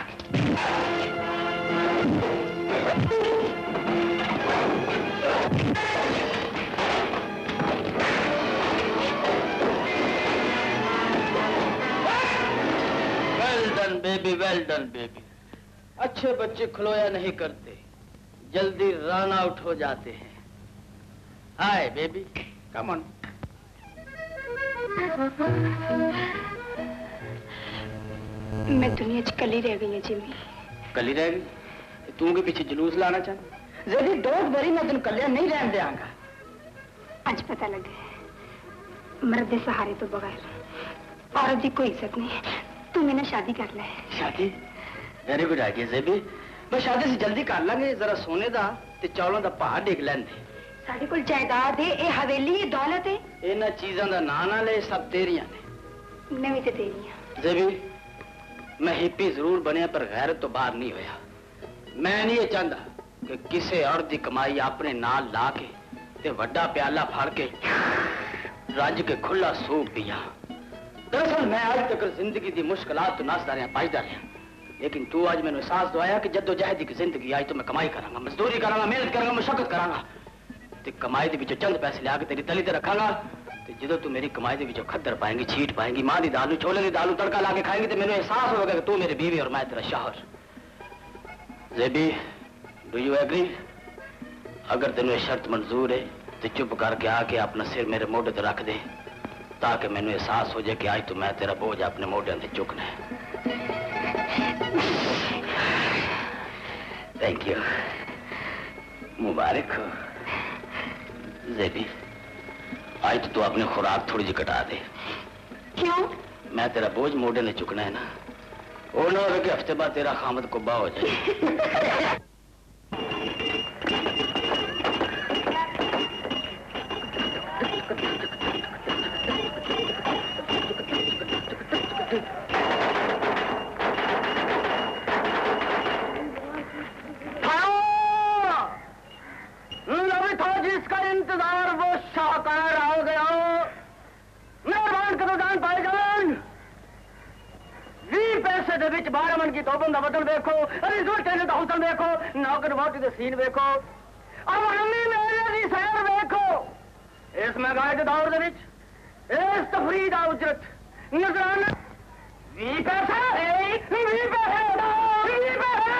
well done baby well done baby अच्छे बच्चे खलोया नहीं करते जल्दी रन आउट हो जाते हैं हाय बेबी कम ऑन मैं दुनिया च कली रह गई है जिमी कली रह गई तू के पीछे जुलूस लाना चाह जल्दी डोंट वरी मैं तेन कलिया नहीं रहन देंगा आज पता लगे मर्द के सहारे तो बगैर औरत की कोई इज्जत नहीं तू मेरे शादी कर ले शादी वेरी गुड आइडिया जेबी बस शादी से जल्दी कर लांगे जरा सोने दा ते चौलों दा भार डिग लेंदे साडे कोल जायदाद है ए हवेली है दौलत है इन्हां चीजां दा नां ना ले सब तेरियां ने नवी ते तेरियां जेबी मैं हिप्पी जरूर बनया पर गैरत तो बाहर नहीं होया मैं नहीं ये चाहता कि किसी औरत की कमाई अपने नाल ला के ते वड्डा प्याला फाड़ के रज के खुला सूप पिया दरअसल मैं आज तक जिंदगी की मुश्किलात तो नासदा रहा पाईदा रहा लेकिन तू आज मैंने एहसास दवाया कि जद्दोजहद की जिंदगी आई तो मैं कमाई करांगा मजदूरी करांगा मेहनत करांगा मुशक्कत करांगा ते कमाई दे विचों चंद पैसे लिया के तेरी तली ते रखांगा ते जदों तू मेरी कमाई दे विचों खद्दर पाएंगी छीट पाएंगी मां दी दाल छोले दी दाल तड़का ला के खाएंगी तो मैंने एहसास होगा कि तू मेरी बीवी और मैं तेरा शौहर जेबी डू यू एग्री अगर तेनों शर्त मंजूर है तो चुप करके आके अपना सिर मेरे मोढे ते रख दे ताकि मैंने एहसास हो जाए कि आज तो मैं तेरा बोझ अपने मोढे ते चुकना है थैंक यू मुबारक हो जेबी आज तो तू अपनी खुराक थोड़ी जी कटा दे क्यों मैं तेरा बोझ मोढे ने चुकना है ना वो ना हो कि हफ्ते बाद तेरा खामद कुब्बा हो जाए जिसका इंतजार वो शाहकार आ गया मेहरबान कदोदान भाईजान वी पैसे पैसे दे विच बारह मन की धोबन दा बदल देखो, अरे दूर चले दा हुसन देखो, नौकर वोटी दे सीन देखो, अब अम्मी मेरे दी सैर देखो। इस महंगाई के दौर दे विच इस तफरीह दा उजरत नजराना वी पैसे वी पैसे वी पैसे।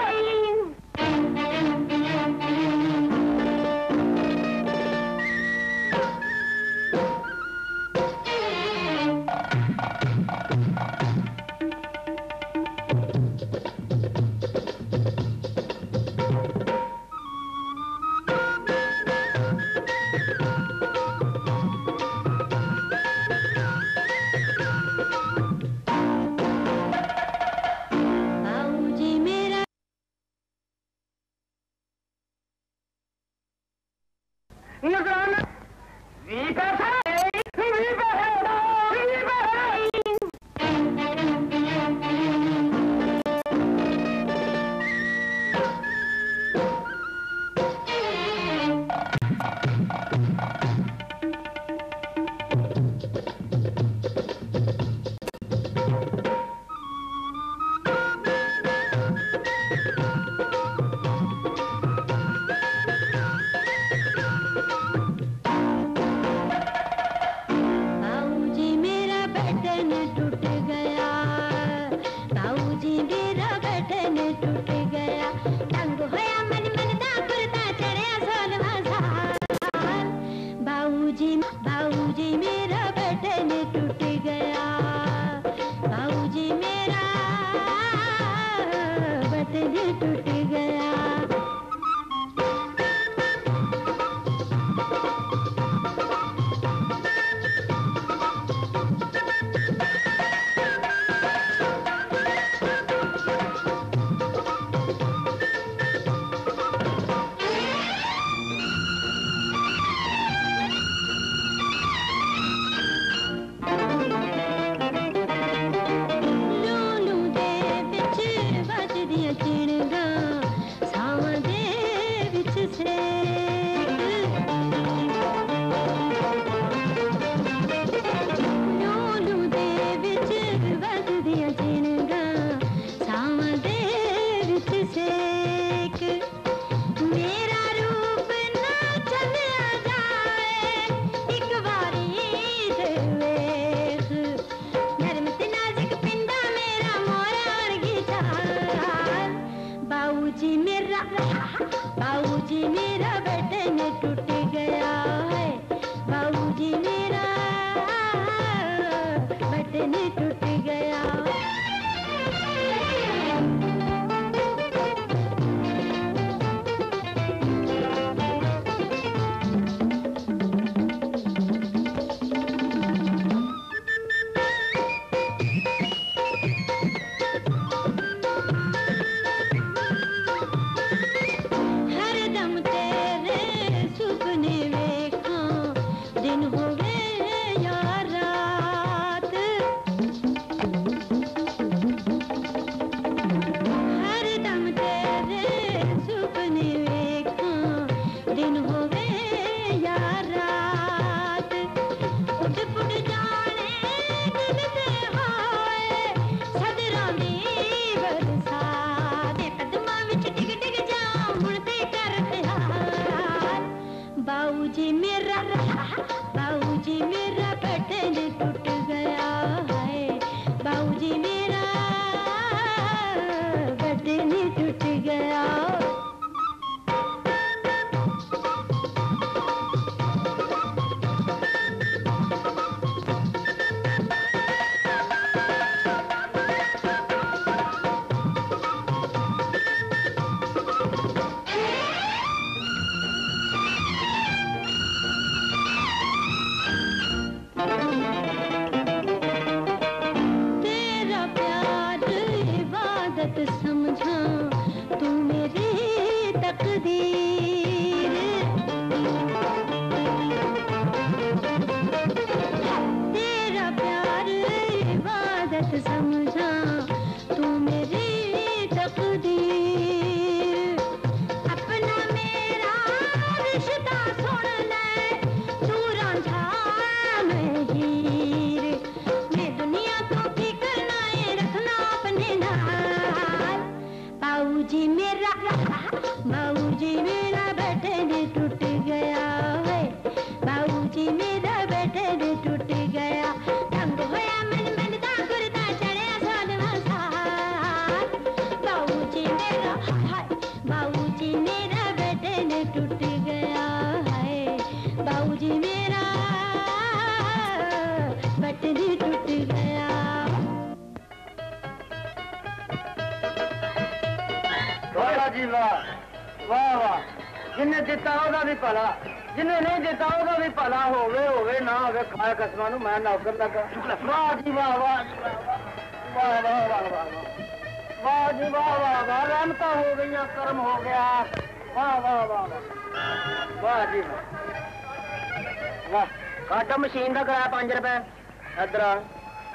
जिन्हें दिता ओदा भी भला, जिन्हें नहीं दिता ओदा भी भला होवे होवे ना होवे, खाए कसमां नूं मैं नौकर लगा। वाह जी वाह, वाह जी वाह, वाह वाह वाह वाह वाह जी वाह, वाह वाह, रहमत हो गई, कर्म हो गया। वाह वाह वाह वाह, वाह जी वाह, वाह। काटो मशीन का किराया पांच रुपए। इधर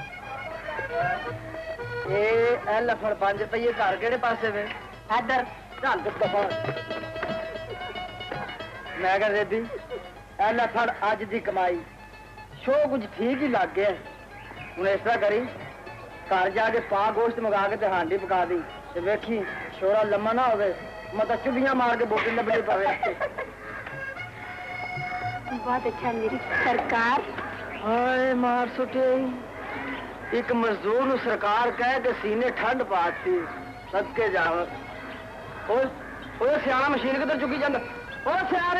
ए एल फड़ पांच रुपये, घर केड़े पासे वे? इधर चल दफा। मैं कह दी एल फड़ अज दी कमाई, शो कुछ ठीक ही लग गया। हूं इस तरह करी, घर जाके पा गोश्त मंगा के हांडी पका दी, ते वेखी शोरा लम्मा ना होवे, मतलब चुभियां मार के बोटी लबड़ी पवे। बहुत अच्छा मेरी सरकार। हाय मार सुटे, एक मजदूर नूं सरकार कह के सीने ठंड पाती, सदके जावत। ओए ओए सियाना मशीन किधर चुकी जांदा? ओ सियारे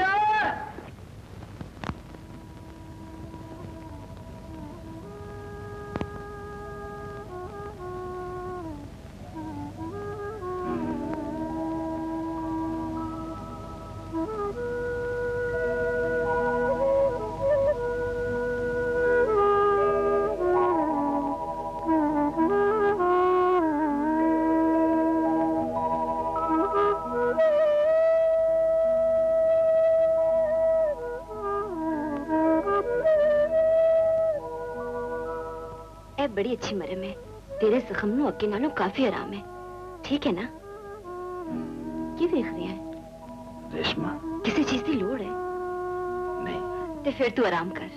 बड़ी अच्छी मरम है, तेरे जख्म नू अगे नालों काफी आराम है, ठीक है ना? की देख रही है? रेशमा, किसी चीज की लोड़ है? नहीं। तो फिर तू आराम कर।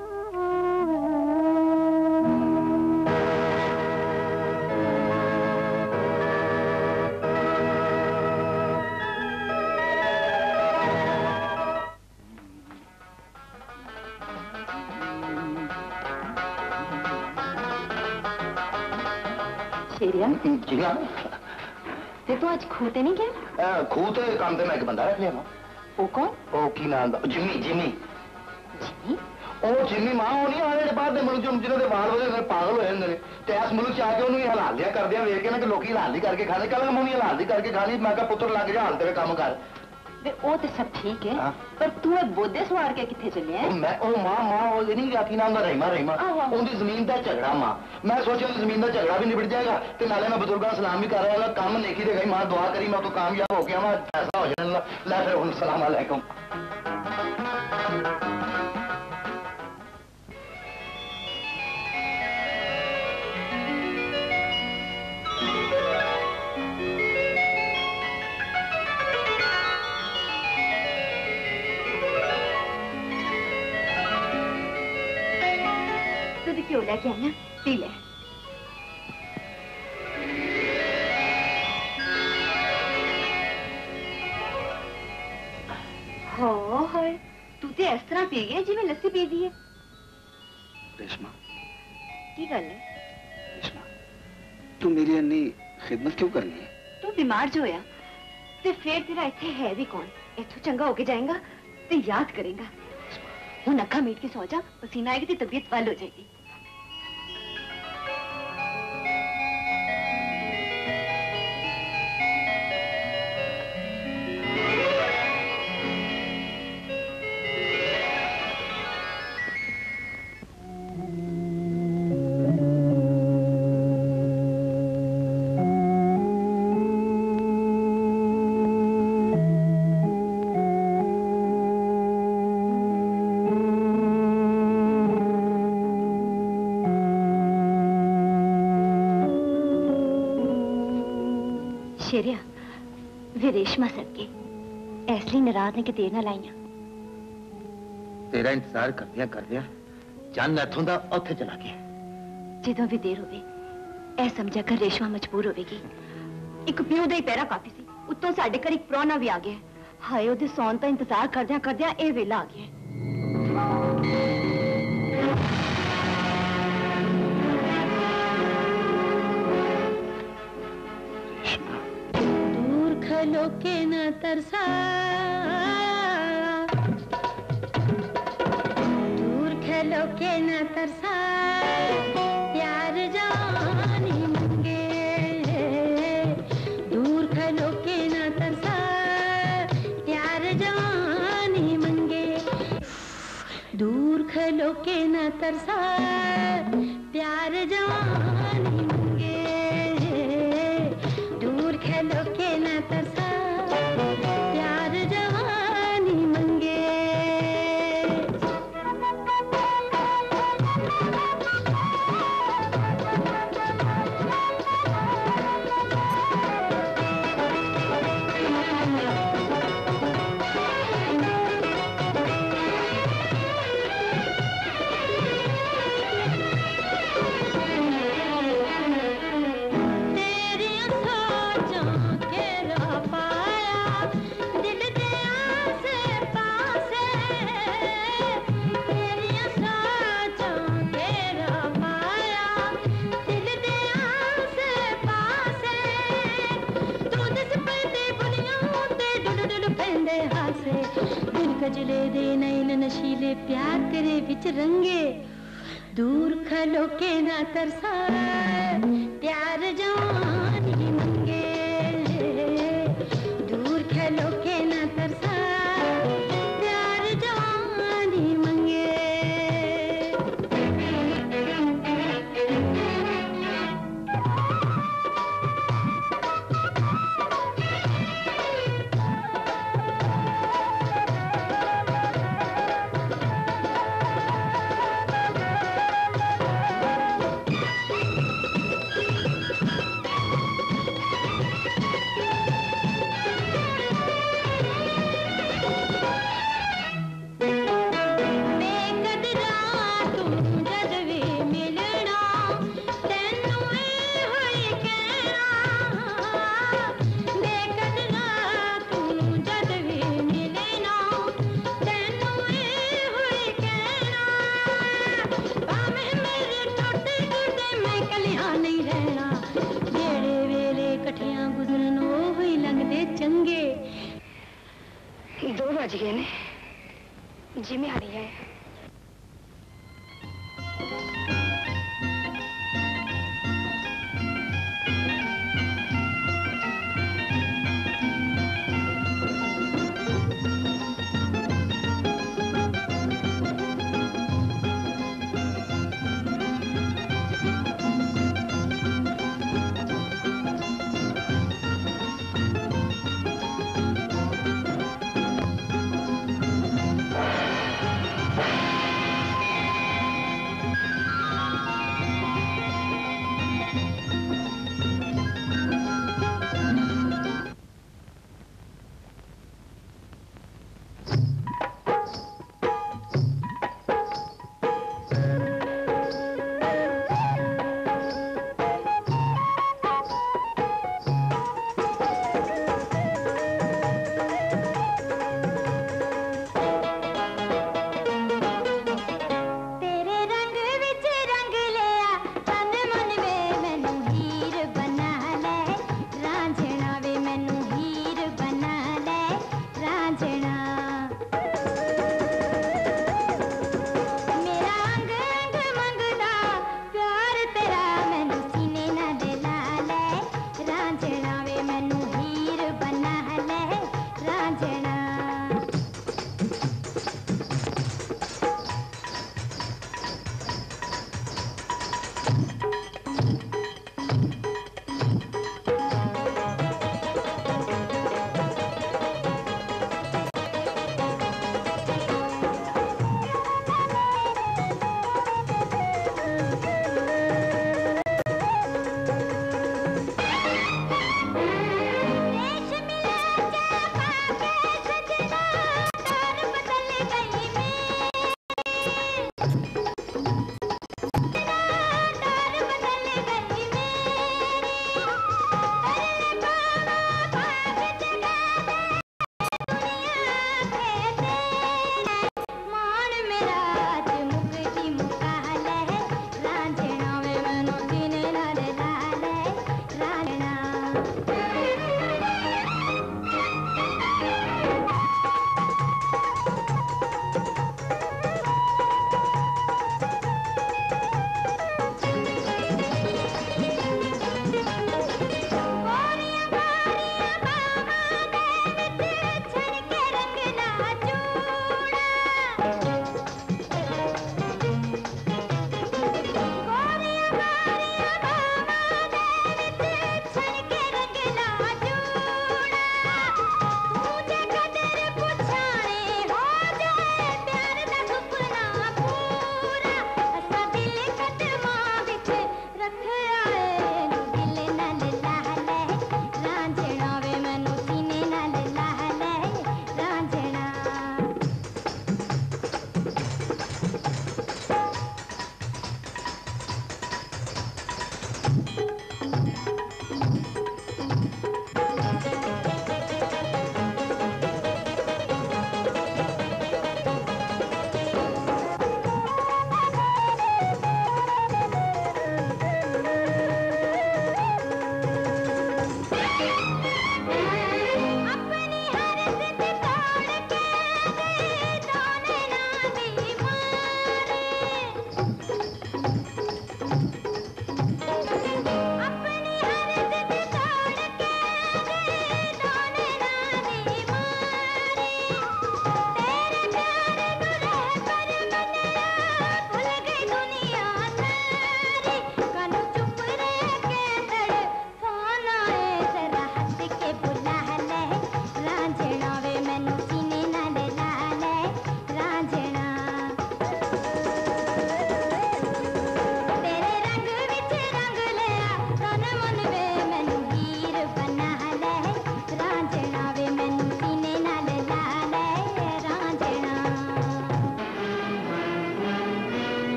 शेरिया, ते तू आज खूते नहीं गया? खूह ते काम ते मैं एक बंदा रख लिया। वो कौन? ओ की नाम दा? Jimmy Jimmy Jimmy? ओ जिमी मां वो नहीं आने बाद दे मुल्क जो जिन्हां दे वाल वधे पागल हो जांदे ने, ते इस मुल्क च आके ओनू हलाल लिया करदे वेख के ना कि लोकी हलाल करके खाने, कल मैं भी हलाल करके खानी। मैं कहा पुत्र लग जा हाल तेरे काम कर। वो तो सब ठीक है, हाँ? पर तू एक बोधे सवार के किथे चले हैं? मैं ओ मां मां वो नहीं जाती नाम दा रहीमा रहीमा, उनकी जमीन दा झगड़ा मां। मैं सोचा उनकी जमीन दा झगड़ा भी निबट जाएगा, ते नाले मैं बुजुर्गां सलाम भी कर रहा हूं, काम नेकी दे गई मां दुआ करी मैं तो कामयाब हो गया, मैं फैसला हो जाने ला फिर हुन सलाम अलैकुम। क्यों लेके आना, पी ले। हो हाय, तू तो इस तरह पी गया जिवें लस्सी पी दी है। रेशमा, की गल है? रेशमा, तू मेरी अन्नी खिदमत क्यों करनी है? तू बीमार जो होया, ते फिर तेरा इत्थे है भी कौन? इत्थों चंगा होके जाएगा ते याद करेगा। हुण अखा मीट के सो जा, पसीना आएगी तो तबीयत वल हो जाएगी। शेरिया, वे रेशमा सदके ऐसली नाराज ने कि देर ना लाइया। तेरा इंतजार करदिया करदिया चंद इथों दा उत्थे चला गया। जदों भी देर होवे ऐ समझा कर रेशमा मजबूर होवेगी। एक प्यो दा ही पैरा काफी सी, उत्तों साडे घर एक प्राहुणा भी आ गया। हाय ओदे सौन दा इंतजार करदिया करदिया ए वेला आ गया। खलो के न तरसा, दूर खलो के न तरसा, प्यार जानी मंगे, दूर खलो के न तरसा, प्यार जानी खलो के न तरसा प्यार जवानी मंगे, दूर खलो के न तरसा प्यार जवानी मंगे। कजले दे नैन नशीले प्यार तेरे बिच रंगे, दूर खलो के ना तरसा प्यार जवानी मंगे, दूर खलो के ना तरसा प्यार जवानी मंगे। दो बज गए ने, जिमी आ रही है।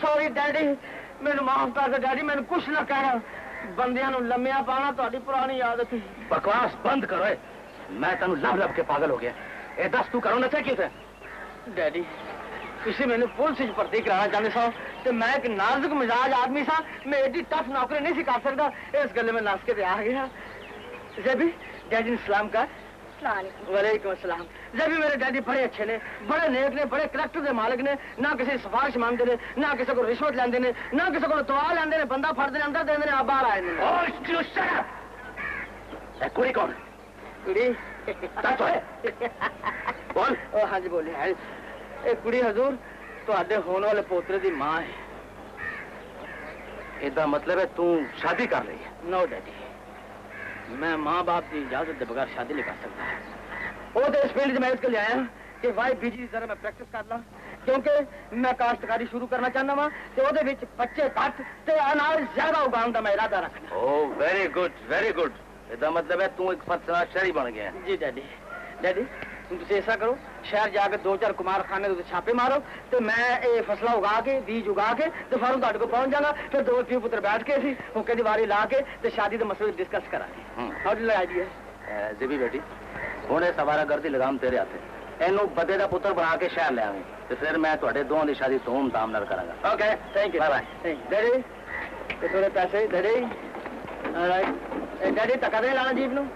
सॉरी डैडी, मैंने माफ कर दे डैडी, मैंने कुछ ना कहना। बंदियां नूं लम्मिया पाना तुहाडी पुरानी आदत थी। बकवास बंद करो। ए। मैं तेन लब लब के पागल हो गया। ए दस तू करो नशा किस डैडी किसी मैंने पुलिस च भर्ती कराना चाहते सो तो मैं एक नाजुक मिजाज आदमी सा, मैं एडी टफ नौकरी नहीं सी कर सकता। इस गल में नस के आ गया। जबी डैडी ने सलाम कर। वालेकुम अस्सलाम। जबी मेरे डैडी बड़े अच्छे ने, बड़े नेक ने, बड़े करैक्टर के मालिक ने, ना किसी सिफारिश मांगते ने, ना किसी को रिश्वत लेंदे ने, ना किसी को तवा लेंदे ने, बंदा फड़ते ने अंदर देंदे ने, आप बाहर आए ने। कुड़ी कौन कुड़ी बोल। हाँ जी बोले है। ए कुड़ी हजूर तुहाडे होने वाले पोतरे दी मां है। इदा मतलब है तू शादी कर रही है? नो डैडी, मैं माँ बाप की इजाजत के बगैर शादी नहीं कर सकता। वो तो इस फील्ड में इसके लिए आया कि वाई बीजी की तरह मैं प्रैक्टिस कर ला, क्योंकि मैं काश्तकारी शुरू करना चाहना वा तो वो बच्चे घट ते अनाज ज्यादा उगाने का मैं इरादा रखना। ओ वेरी गुड वेरी गुड। इदा मतलब है तू एक फरसला शहरी बन गया। जी डैडी। डैडी तुम ऐसा करो, शहर जाके दो चार कुमार खाने तो छापे मारो, तो मैं ये फसला उगा के बीज उगा के तो फौरन तुहाडे को पहुंच जाना, फिर दो प्यू पुत्र बैठ के सी हुक्के दी वारी ला के तो शादी के मसले डिस्कस करांगे। How do idea? जी बेटी हुणे सवारा गर्दी लगाम तेरे हाथ है। इनू बदे दा पुत्र बना के शहर ले आवे तो फिर मैं तुहाडे दोवां दी शादी धूम-धाम नाल करांगा। Okay thank you. Bye bye. Daddy ते थोड़े पैसे डैडी। ऑलराइट डैडी टका दे लाना जीप नू।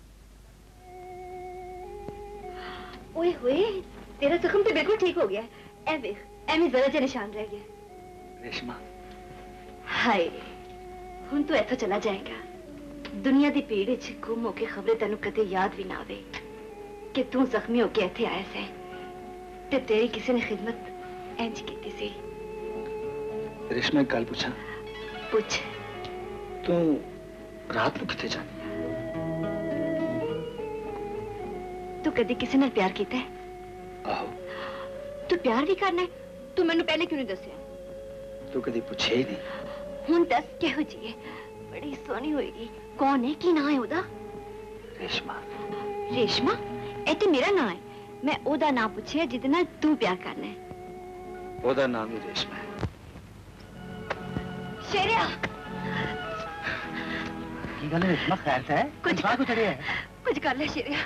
ओए होए तेरा जख्म तो बिल्कुल ठीक हो गया है। ए देख एमी जरा से निशान रह गया। रेशमा हाय हुन तो ऐसा चला जाएगा दुनिया दी पीड़ च गुम होके खबरें तेनू कदे याद भी ना आवे कि तू जख्मी होके इत्थे आया से ते तेरी किसी ने खिदमत इंज कीती सी। रेशमा एक गल पूछा? पूछ। तू रात को किथे जानी? तू कदी किसी ने प्यार किया है? आहो। तू प्यार भी करना है? तू मैनू पहले क्यों नहीं दसिया? तू कदी पूछे ही नहीं। हुन दस किहो जी है? बड़ी सोहनी होएगी। कौन है की नाम है ओदा? रेशमा। रेशमा ए ते मेरा नाम है। मैं ओदा नाम पूछिया जिदे नाल तू प्यार करना है। ओदा नाम ही रेशमा है। शेरिया की गल है रेशमा? खैर से है? कुछ बात कुछ है? कुछ कर ले शेरिया।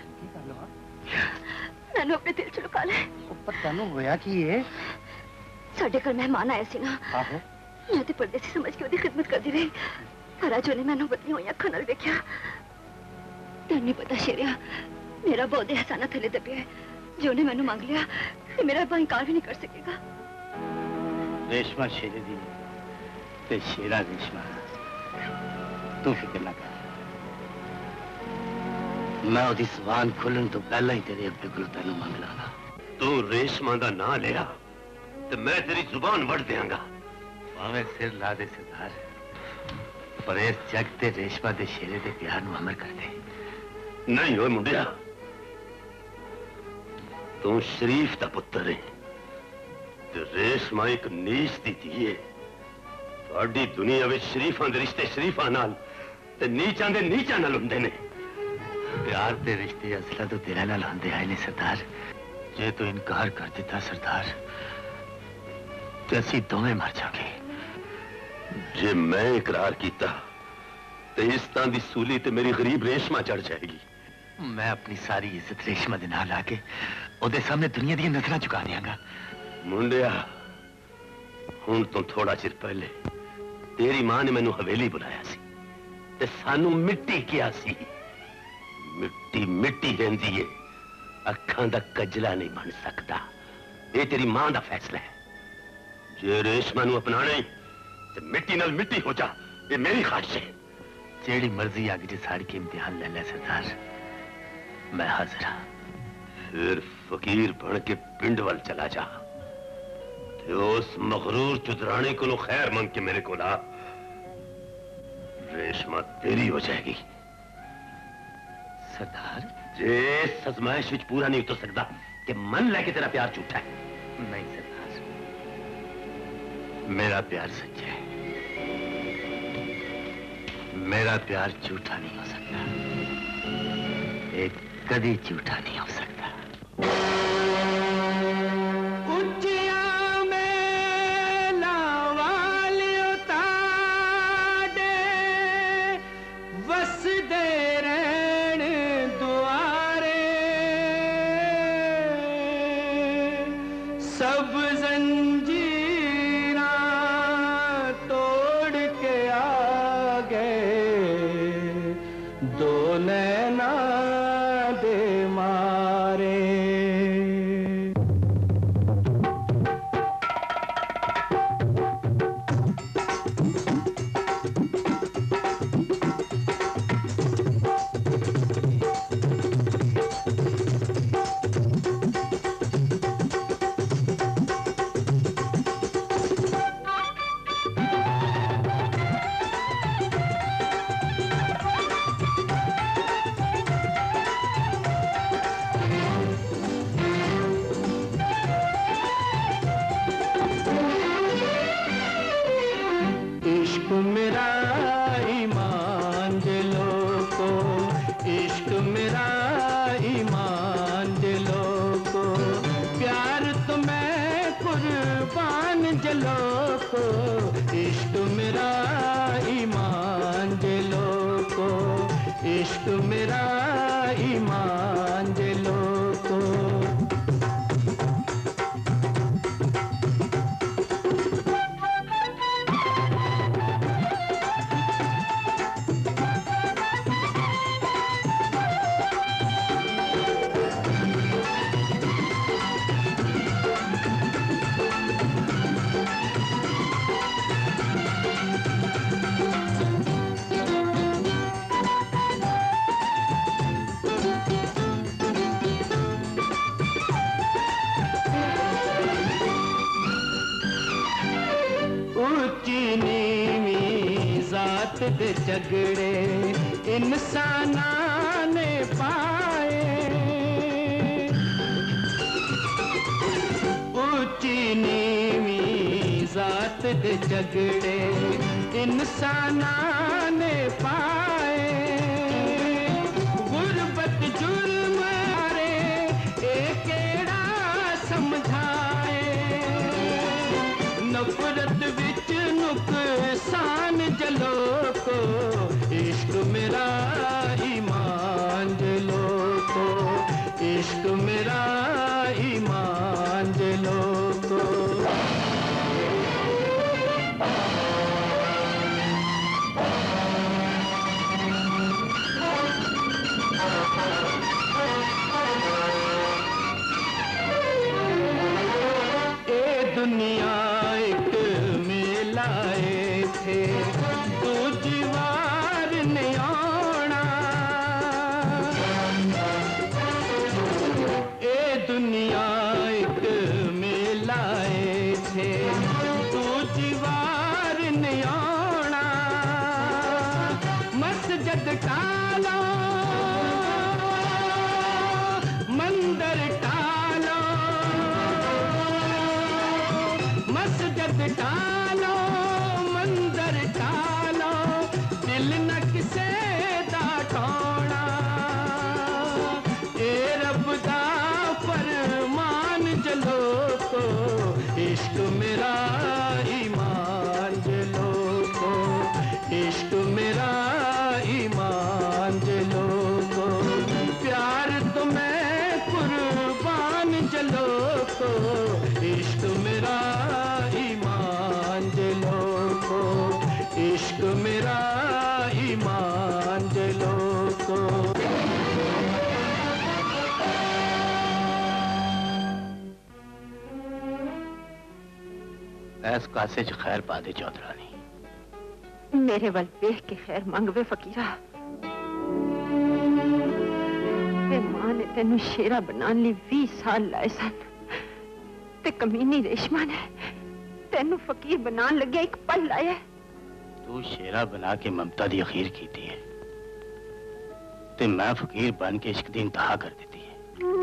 मैनू अपने दिल च लुका ले। ऊपर तेनू होया की है? साडे घर मेहमान आया सी ना। आहो। मैं ते परदेसी समझ के ओदी खिदमत करदी रही, पर अज उन्हें मैनू बदली हुई अखां नाल वेख्या। तैनू नहीं पता शेरिया मेरा बहुत एहसाना थले दबिया है। जो उन्हें मैनू मंग लिया ते मेरा अब्बा इनकार भी नहीं कर सकेगा। रेशमा शेरे दी ते शेरा रेशमा। तू फिक्र ना कर, मैं ओदी जुबान खुलन तो पहला ही तेरे अब्बे को तेनू मंग लांगा। तू रेशमा दा नाम लिया तो मैं तेरी जुबान वड़ देंगा। भावें सिर ला दे सरदार, पर इस जग ते रेशमा दे शेरे दे प्यार नू अमर कर दे। नहीं हो मुंडिया, तू शरीफ दा पुत्र है ते रेशमा एक नीच दी धी है। तुहाडी दुनिया में शरीफां दे रिश्ते शरीफां नाल ते नीचां दे नीचां नाल हुंदे ने। प्यार ते रिश्ते असला तो तेरे नाल होंदे आए ने सरदार। जे तू इनकार कर दिता सरदार तो असी दोवें मर जाओगे। जे मैं इकरार किया तो इस तरह की सूली ते मेरी गरीब रेशमा चढ़ जाएगी। मैं अपनी सारी इज्जत रेशमा दे नाल आके ओदे सामने दुनिया दी नजरां झुका दियांगा। मुंडिया हुण तो थोड़ा चिर पहले तेरी मां ने मैनू हवेली बुलाया सी ते सानू मिट्टी किया सी। मिट्टी मिट्टी रहंदी है, अखां दा कजला नहीं बन सकता। ये तेरी मां दा फैसला है। जे रेशमा नू अपनाना ही ते मिट्टी नाल मिट्टी हो जा, ये मेरी ख्वाहिश है। जेड़ी मर्जी आगे जे साड़ी के इम्तिहान ले ले सरदार, मैं हाजिर हाँ। फिर फकीर बन के पिंड वाल चला जा ते उस मगरूर चुदराने को खैर मंग के मेरे को ला। रेशमा तेरी हो जाएगी। सरदार जे सजमाइश विच पूरा नहीं उतर सकता कि मन लेके तेरा प्यार झूठा है। नहीं सरदार, मेरा प्यार सच्चा है। मेरा प्यार झूठा नहीं हो सकता, एक कभी झूठा नहीं हो सकता। उच्चिया में ला जब जंजीरा तोड़ के आ गए दो नैना दे मारे। इश्क मेरा ईमान दिलो को, इश्क मेरा ईमान दिलो को, प्यार तो मैं कुर्बान जलो को। इश्क मेरा ईमान दिलो को, इश्क मेरा ईमान दिलो को। दे झगड़े इंसाना ने पाए, ऊंची नीवी जात दे झगड़े इंसाना ने पाए। गुरबत जुल्म रे एक एड़ा समझाए, नफरत विच नुकसान जलो को। इश्क मेरा ईमान जलो को, इश्क मेरा ईमान जलो को। ए दुनिया एक मिलाए थे, दूजी वार नहीं आना। ए दुनिया एक मिलाए थे, दूजी वार नहीं आना। मस्जिद टालो मंदिर टालो, मस्जिद टालो मंदिर टालो, दिल न किसे दा टोना। ए रब दा फरमान जलो को, इश्क मेरा ईमान जलो को, इश्क मेरा ईमान जलो को। प्यार तो मैं कुर्बान जलो को, इश्क मेरा ईमान जलो को, इश्क मेरा ईमान जलो को। ऐस कासे च खैर पा दे चौधरानी। मेरे वल देख के खैर मंगवे फकीरा। ते मां ने तेनू शेरा बनाने लिए बीस साल लाए सन, ते कमीनी रेशमा ने तेनू फकीर बनाने लगे एक पल लाया। तू शेरा बना के ममता दी अखीर की थी है, ते मैं फकीर बन के इश्क दी इंतहा कर देती है।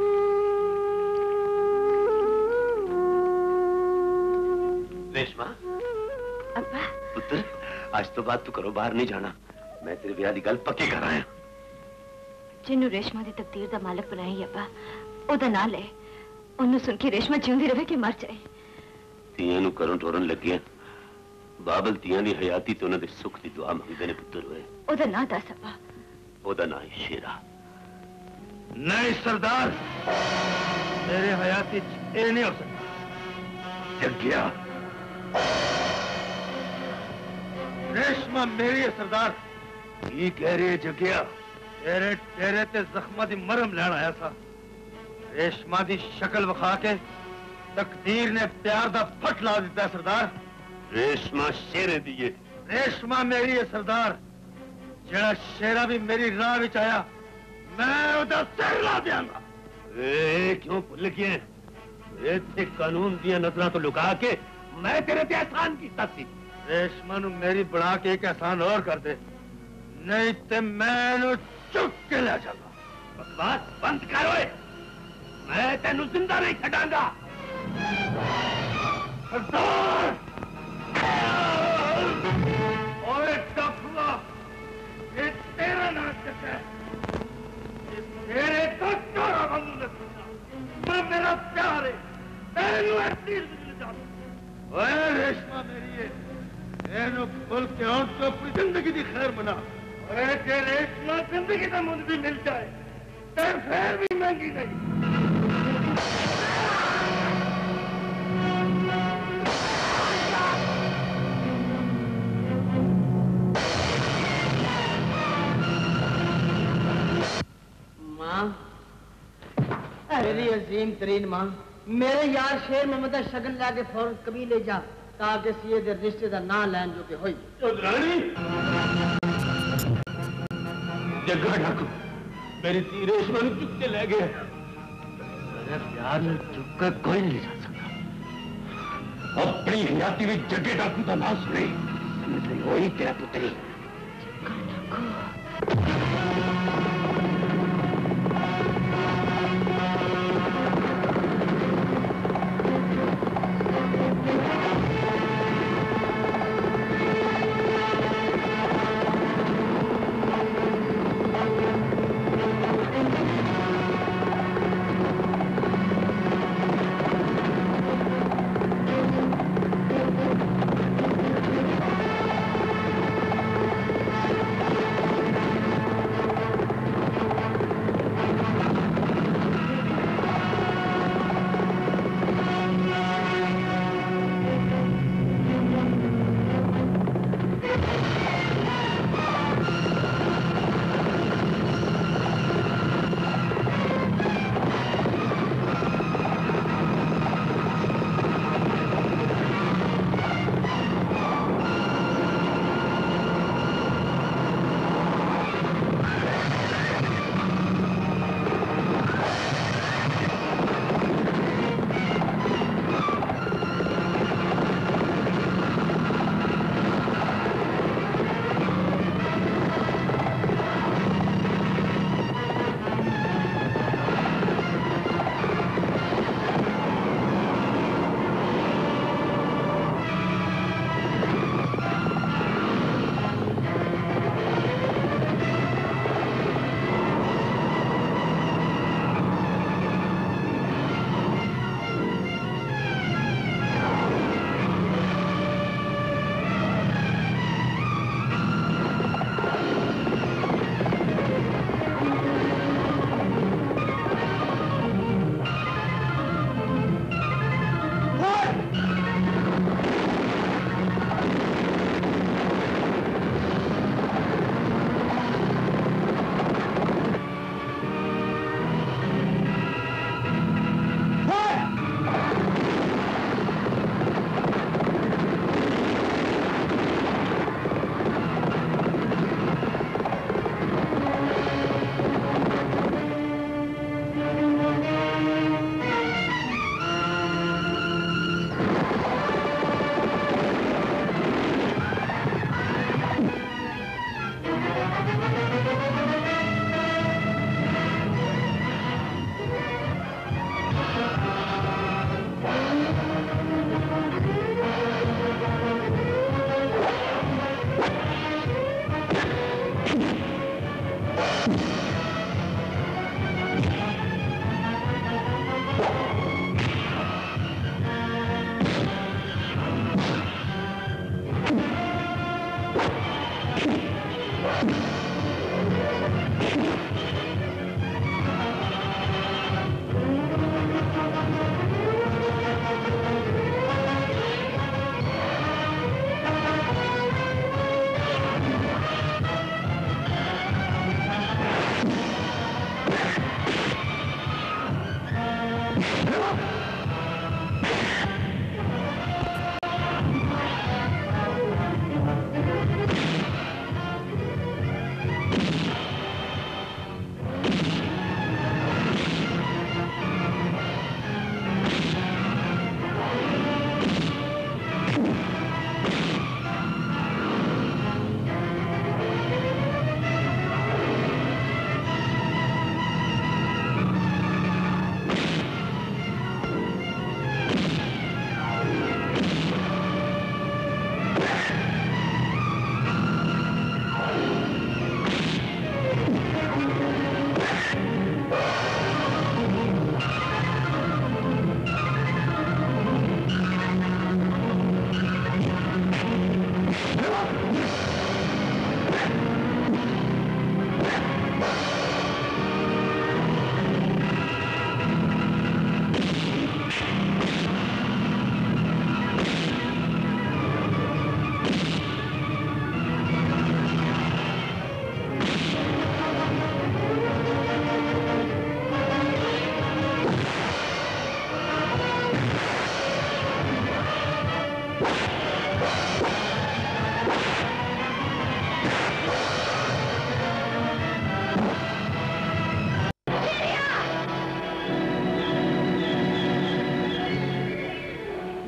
रेशमा अब्बा पुत्र, आज तो बात तू करो बाहर नहीं जाना। मैं तेरे ब्याह दी गल पक्की कर आया। जिन्नू रेशमा दी तकदीर दा मालक बनाई अब्बा, ओदा ना ले। उन्नू सुन के रेशमा जिंदी रहे कि मर जाए। तियां नू करों टोरन लगे, बाबल तियां दी हयाती तो उन्हां दे सुख दी दुआ मंगदे ने पुत्र होए। ओदा ना दस अब्बा। ओदा ना है शेरा। नहीं सरदार, मेरे हयाती च एह नहीं हो सकता। जग गया। रेशमा मेरी है सरदार। ये कह रही है जगिया तेरे तेरे ते जख्मा दी मरम लैन आया था। रेशमा दी शक्ल विखा के तकदीर ने प्यार दा फट ला दिता सरदार। रेशमा शेरे दिए। रेशमा मेरी है सरदार। जेड़ा शेरा भी मेरी राह विच आया मैं उदा सिर ला दियांगा। ए क्यों भुल गए? इत्थे कानून दिया नजरां तो लुका के मैं तेरे ते एहसान कीता सी। रेशमा नू मेरी बना के एक एहसान और कर दे, नहीं ते मैं चुक के ले जाऊंगा। बकवास बंद कर ओए, मैं तेनू जिंदा नहीं छड़ांगा। सरदार ओए डफुआ, ये तेरा नाटक है। ये तेरे तो चोरा बंदू ने सुना, मैं मेरा प्यार है, तेनू ऐसी जिंदगी जाता। ओए रेशमा मेरी है, एनू खुल के और तो अपनी जिंदगी की खैर बना। ओए जे रेशमा जिंदगी का मुझ भी मिल जाए तो फिर भी महंगी नहीं। माँ, मेरी अजीम तरीन माँ, मेरे यार शेर मोहम्मद का शगन लाके फौरन कबीले जा ताकि सीए दे रिश्ते का ना लैन जो के होई। रानी जग्गा डाकू मेरी धी रेशमा नू चुक के ले गया। मेरे प्यार में चुक कर कोई नहीं ले जा सकता। अपनी हयाती में जग्गे डाकू का नाम सुने, वही तेरा पुत्री।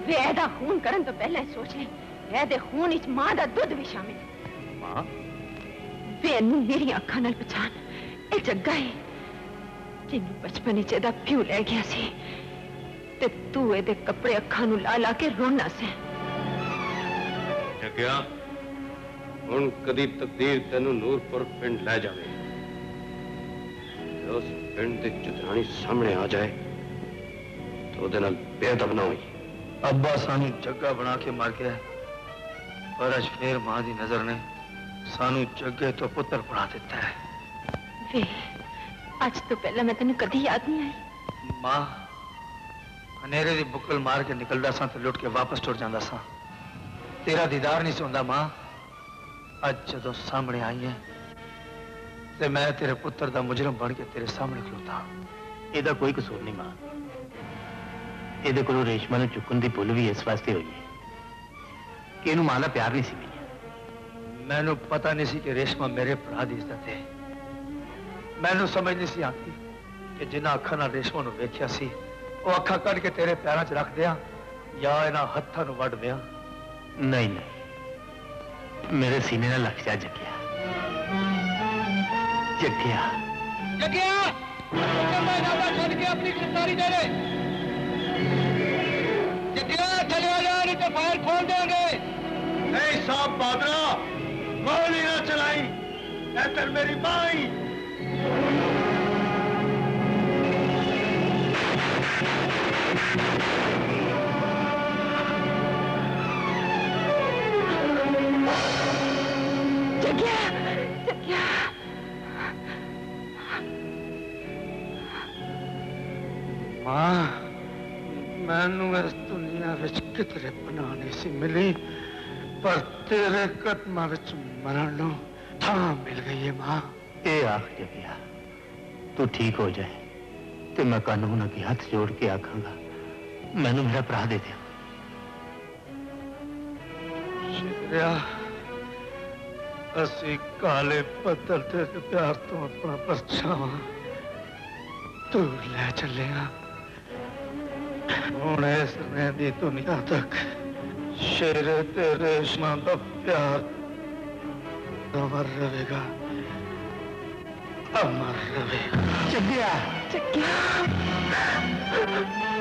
वे ऐदा खून करन तो पहले सोच ले ऐदे खून इच मां दा दुध भी शामिल है। मां? वे अनू मेरी अखां नाल पहचान ए जग्गा है जिन्नू बचपन इच एदा प्यू ले गया सी ते तू एदे कपड़े अखां नू ला ला के रोना से। जग्या हुण कदी तकदीर तेनू नूरपुर पिंड ले जावे उस पिंड दे चतरानी सामने आ जाए तो ਉਹਦੇ ਨਾਲ ਬੇਅਦਬ ਨਾ ਹੋਈ। अब्बा सानू जग्गा बना के मार गया पर अज फिर मां की नजर ने सानू जग्गे तो पुत्र बना दिता है। वे आज तो पहला मैं तेन कदी याद नहीं आई। मां हनेरे दी बुक्कल मार के निकलदा सा ते लुट के वापस टुर जांदा सा। तेरा दीदार नहीं सुनदा मां। अज जदों सामने आई है ते मैं तेरे पुत्र दा मुजरम बन के तेरे सामने खलोता। ਇਹਦਾ ਕੋਈ ਕਸੂਰ ਨਹੀਂ ਮਾਂ। ਇਹਦੇ ਕੋਲੋਂ ਰੇਸ਼ਮਾ ਨੂੰ ਚੁੱਕਣ ਦੀ ਭੁੱਲ ਵੀ ਇਸ ਵਾਸਤੇ ਹੋਈ ਹੈ ਕਿ ਇਹਨੂੰ ਮਾਂ ਦਾ ਪਿਆਰ ਨਹੀਂ ਸੀ ਮਿਲਿਆ। मैनू पता नहीं सी कि रेशमा मेरे भरा की इज्जत है। मैनू समझ नहीं सी आती कि जिन्हें अखा नाल रेशमा नू वेख्या सी वो अखा कढ़ के तेरे पैरों च रख दिया या इन्हां हत्थां नू वड दिया। नहीं नहीं मेरे सीने नाल लग जा जग्गिया। जग्गिया जग्गिया मैं ज्यादा छड़ के अपनी गिरफ्तारी दे दे। जग्गिया चले आ जा नहीं तो फायर खोल देंगे। नहीं साहब बादरा गोली ना चलाई इधर मेरी मां आई। जग्गिया जग्गिया मां मैनू इस दुनिया विच कितरे पनाह नहीं सी मिली पर तेरे कदमां विच मरण नू थां मिल गई है मां। ए आख जगिया तू ठीक हो जाए तो मैं कानून अगे हाथ जोड़ के आखांगा मैनू मेरा भरा दे दे। शुक्रिया असी काले पत्थर तेरे प्यार तो अपना परछावां तू ले चलिया। हुण इस रहिंदी दुनिया तक शेर ते रेशमा का प्यार अमर रहेगा अमर रहेगा। जग्गिया जग्गिया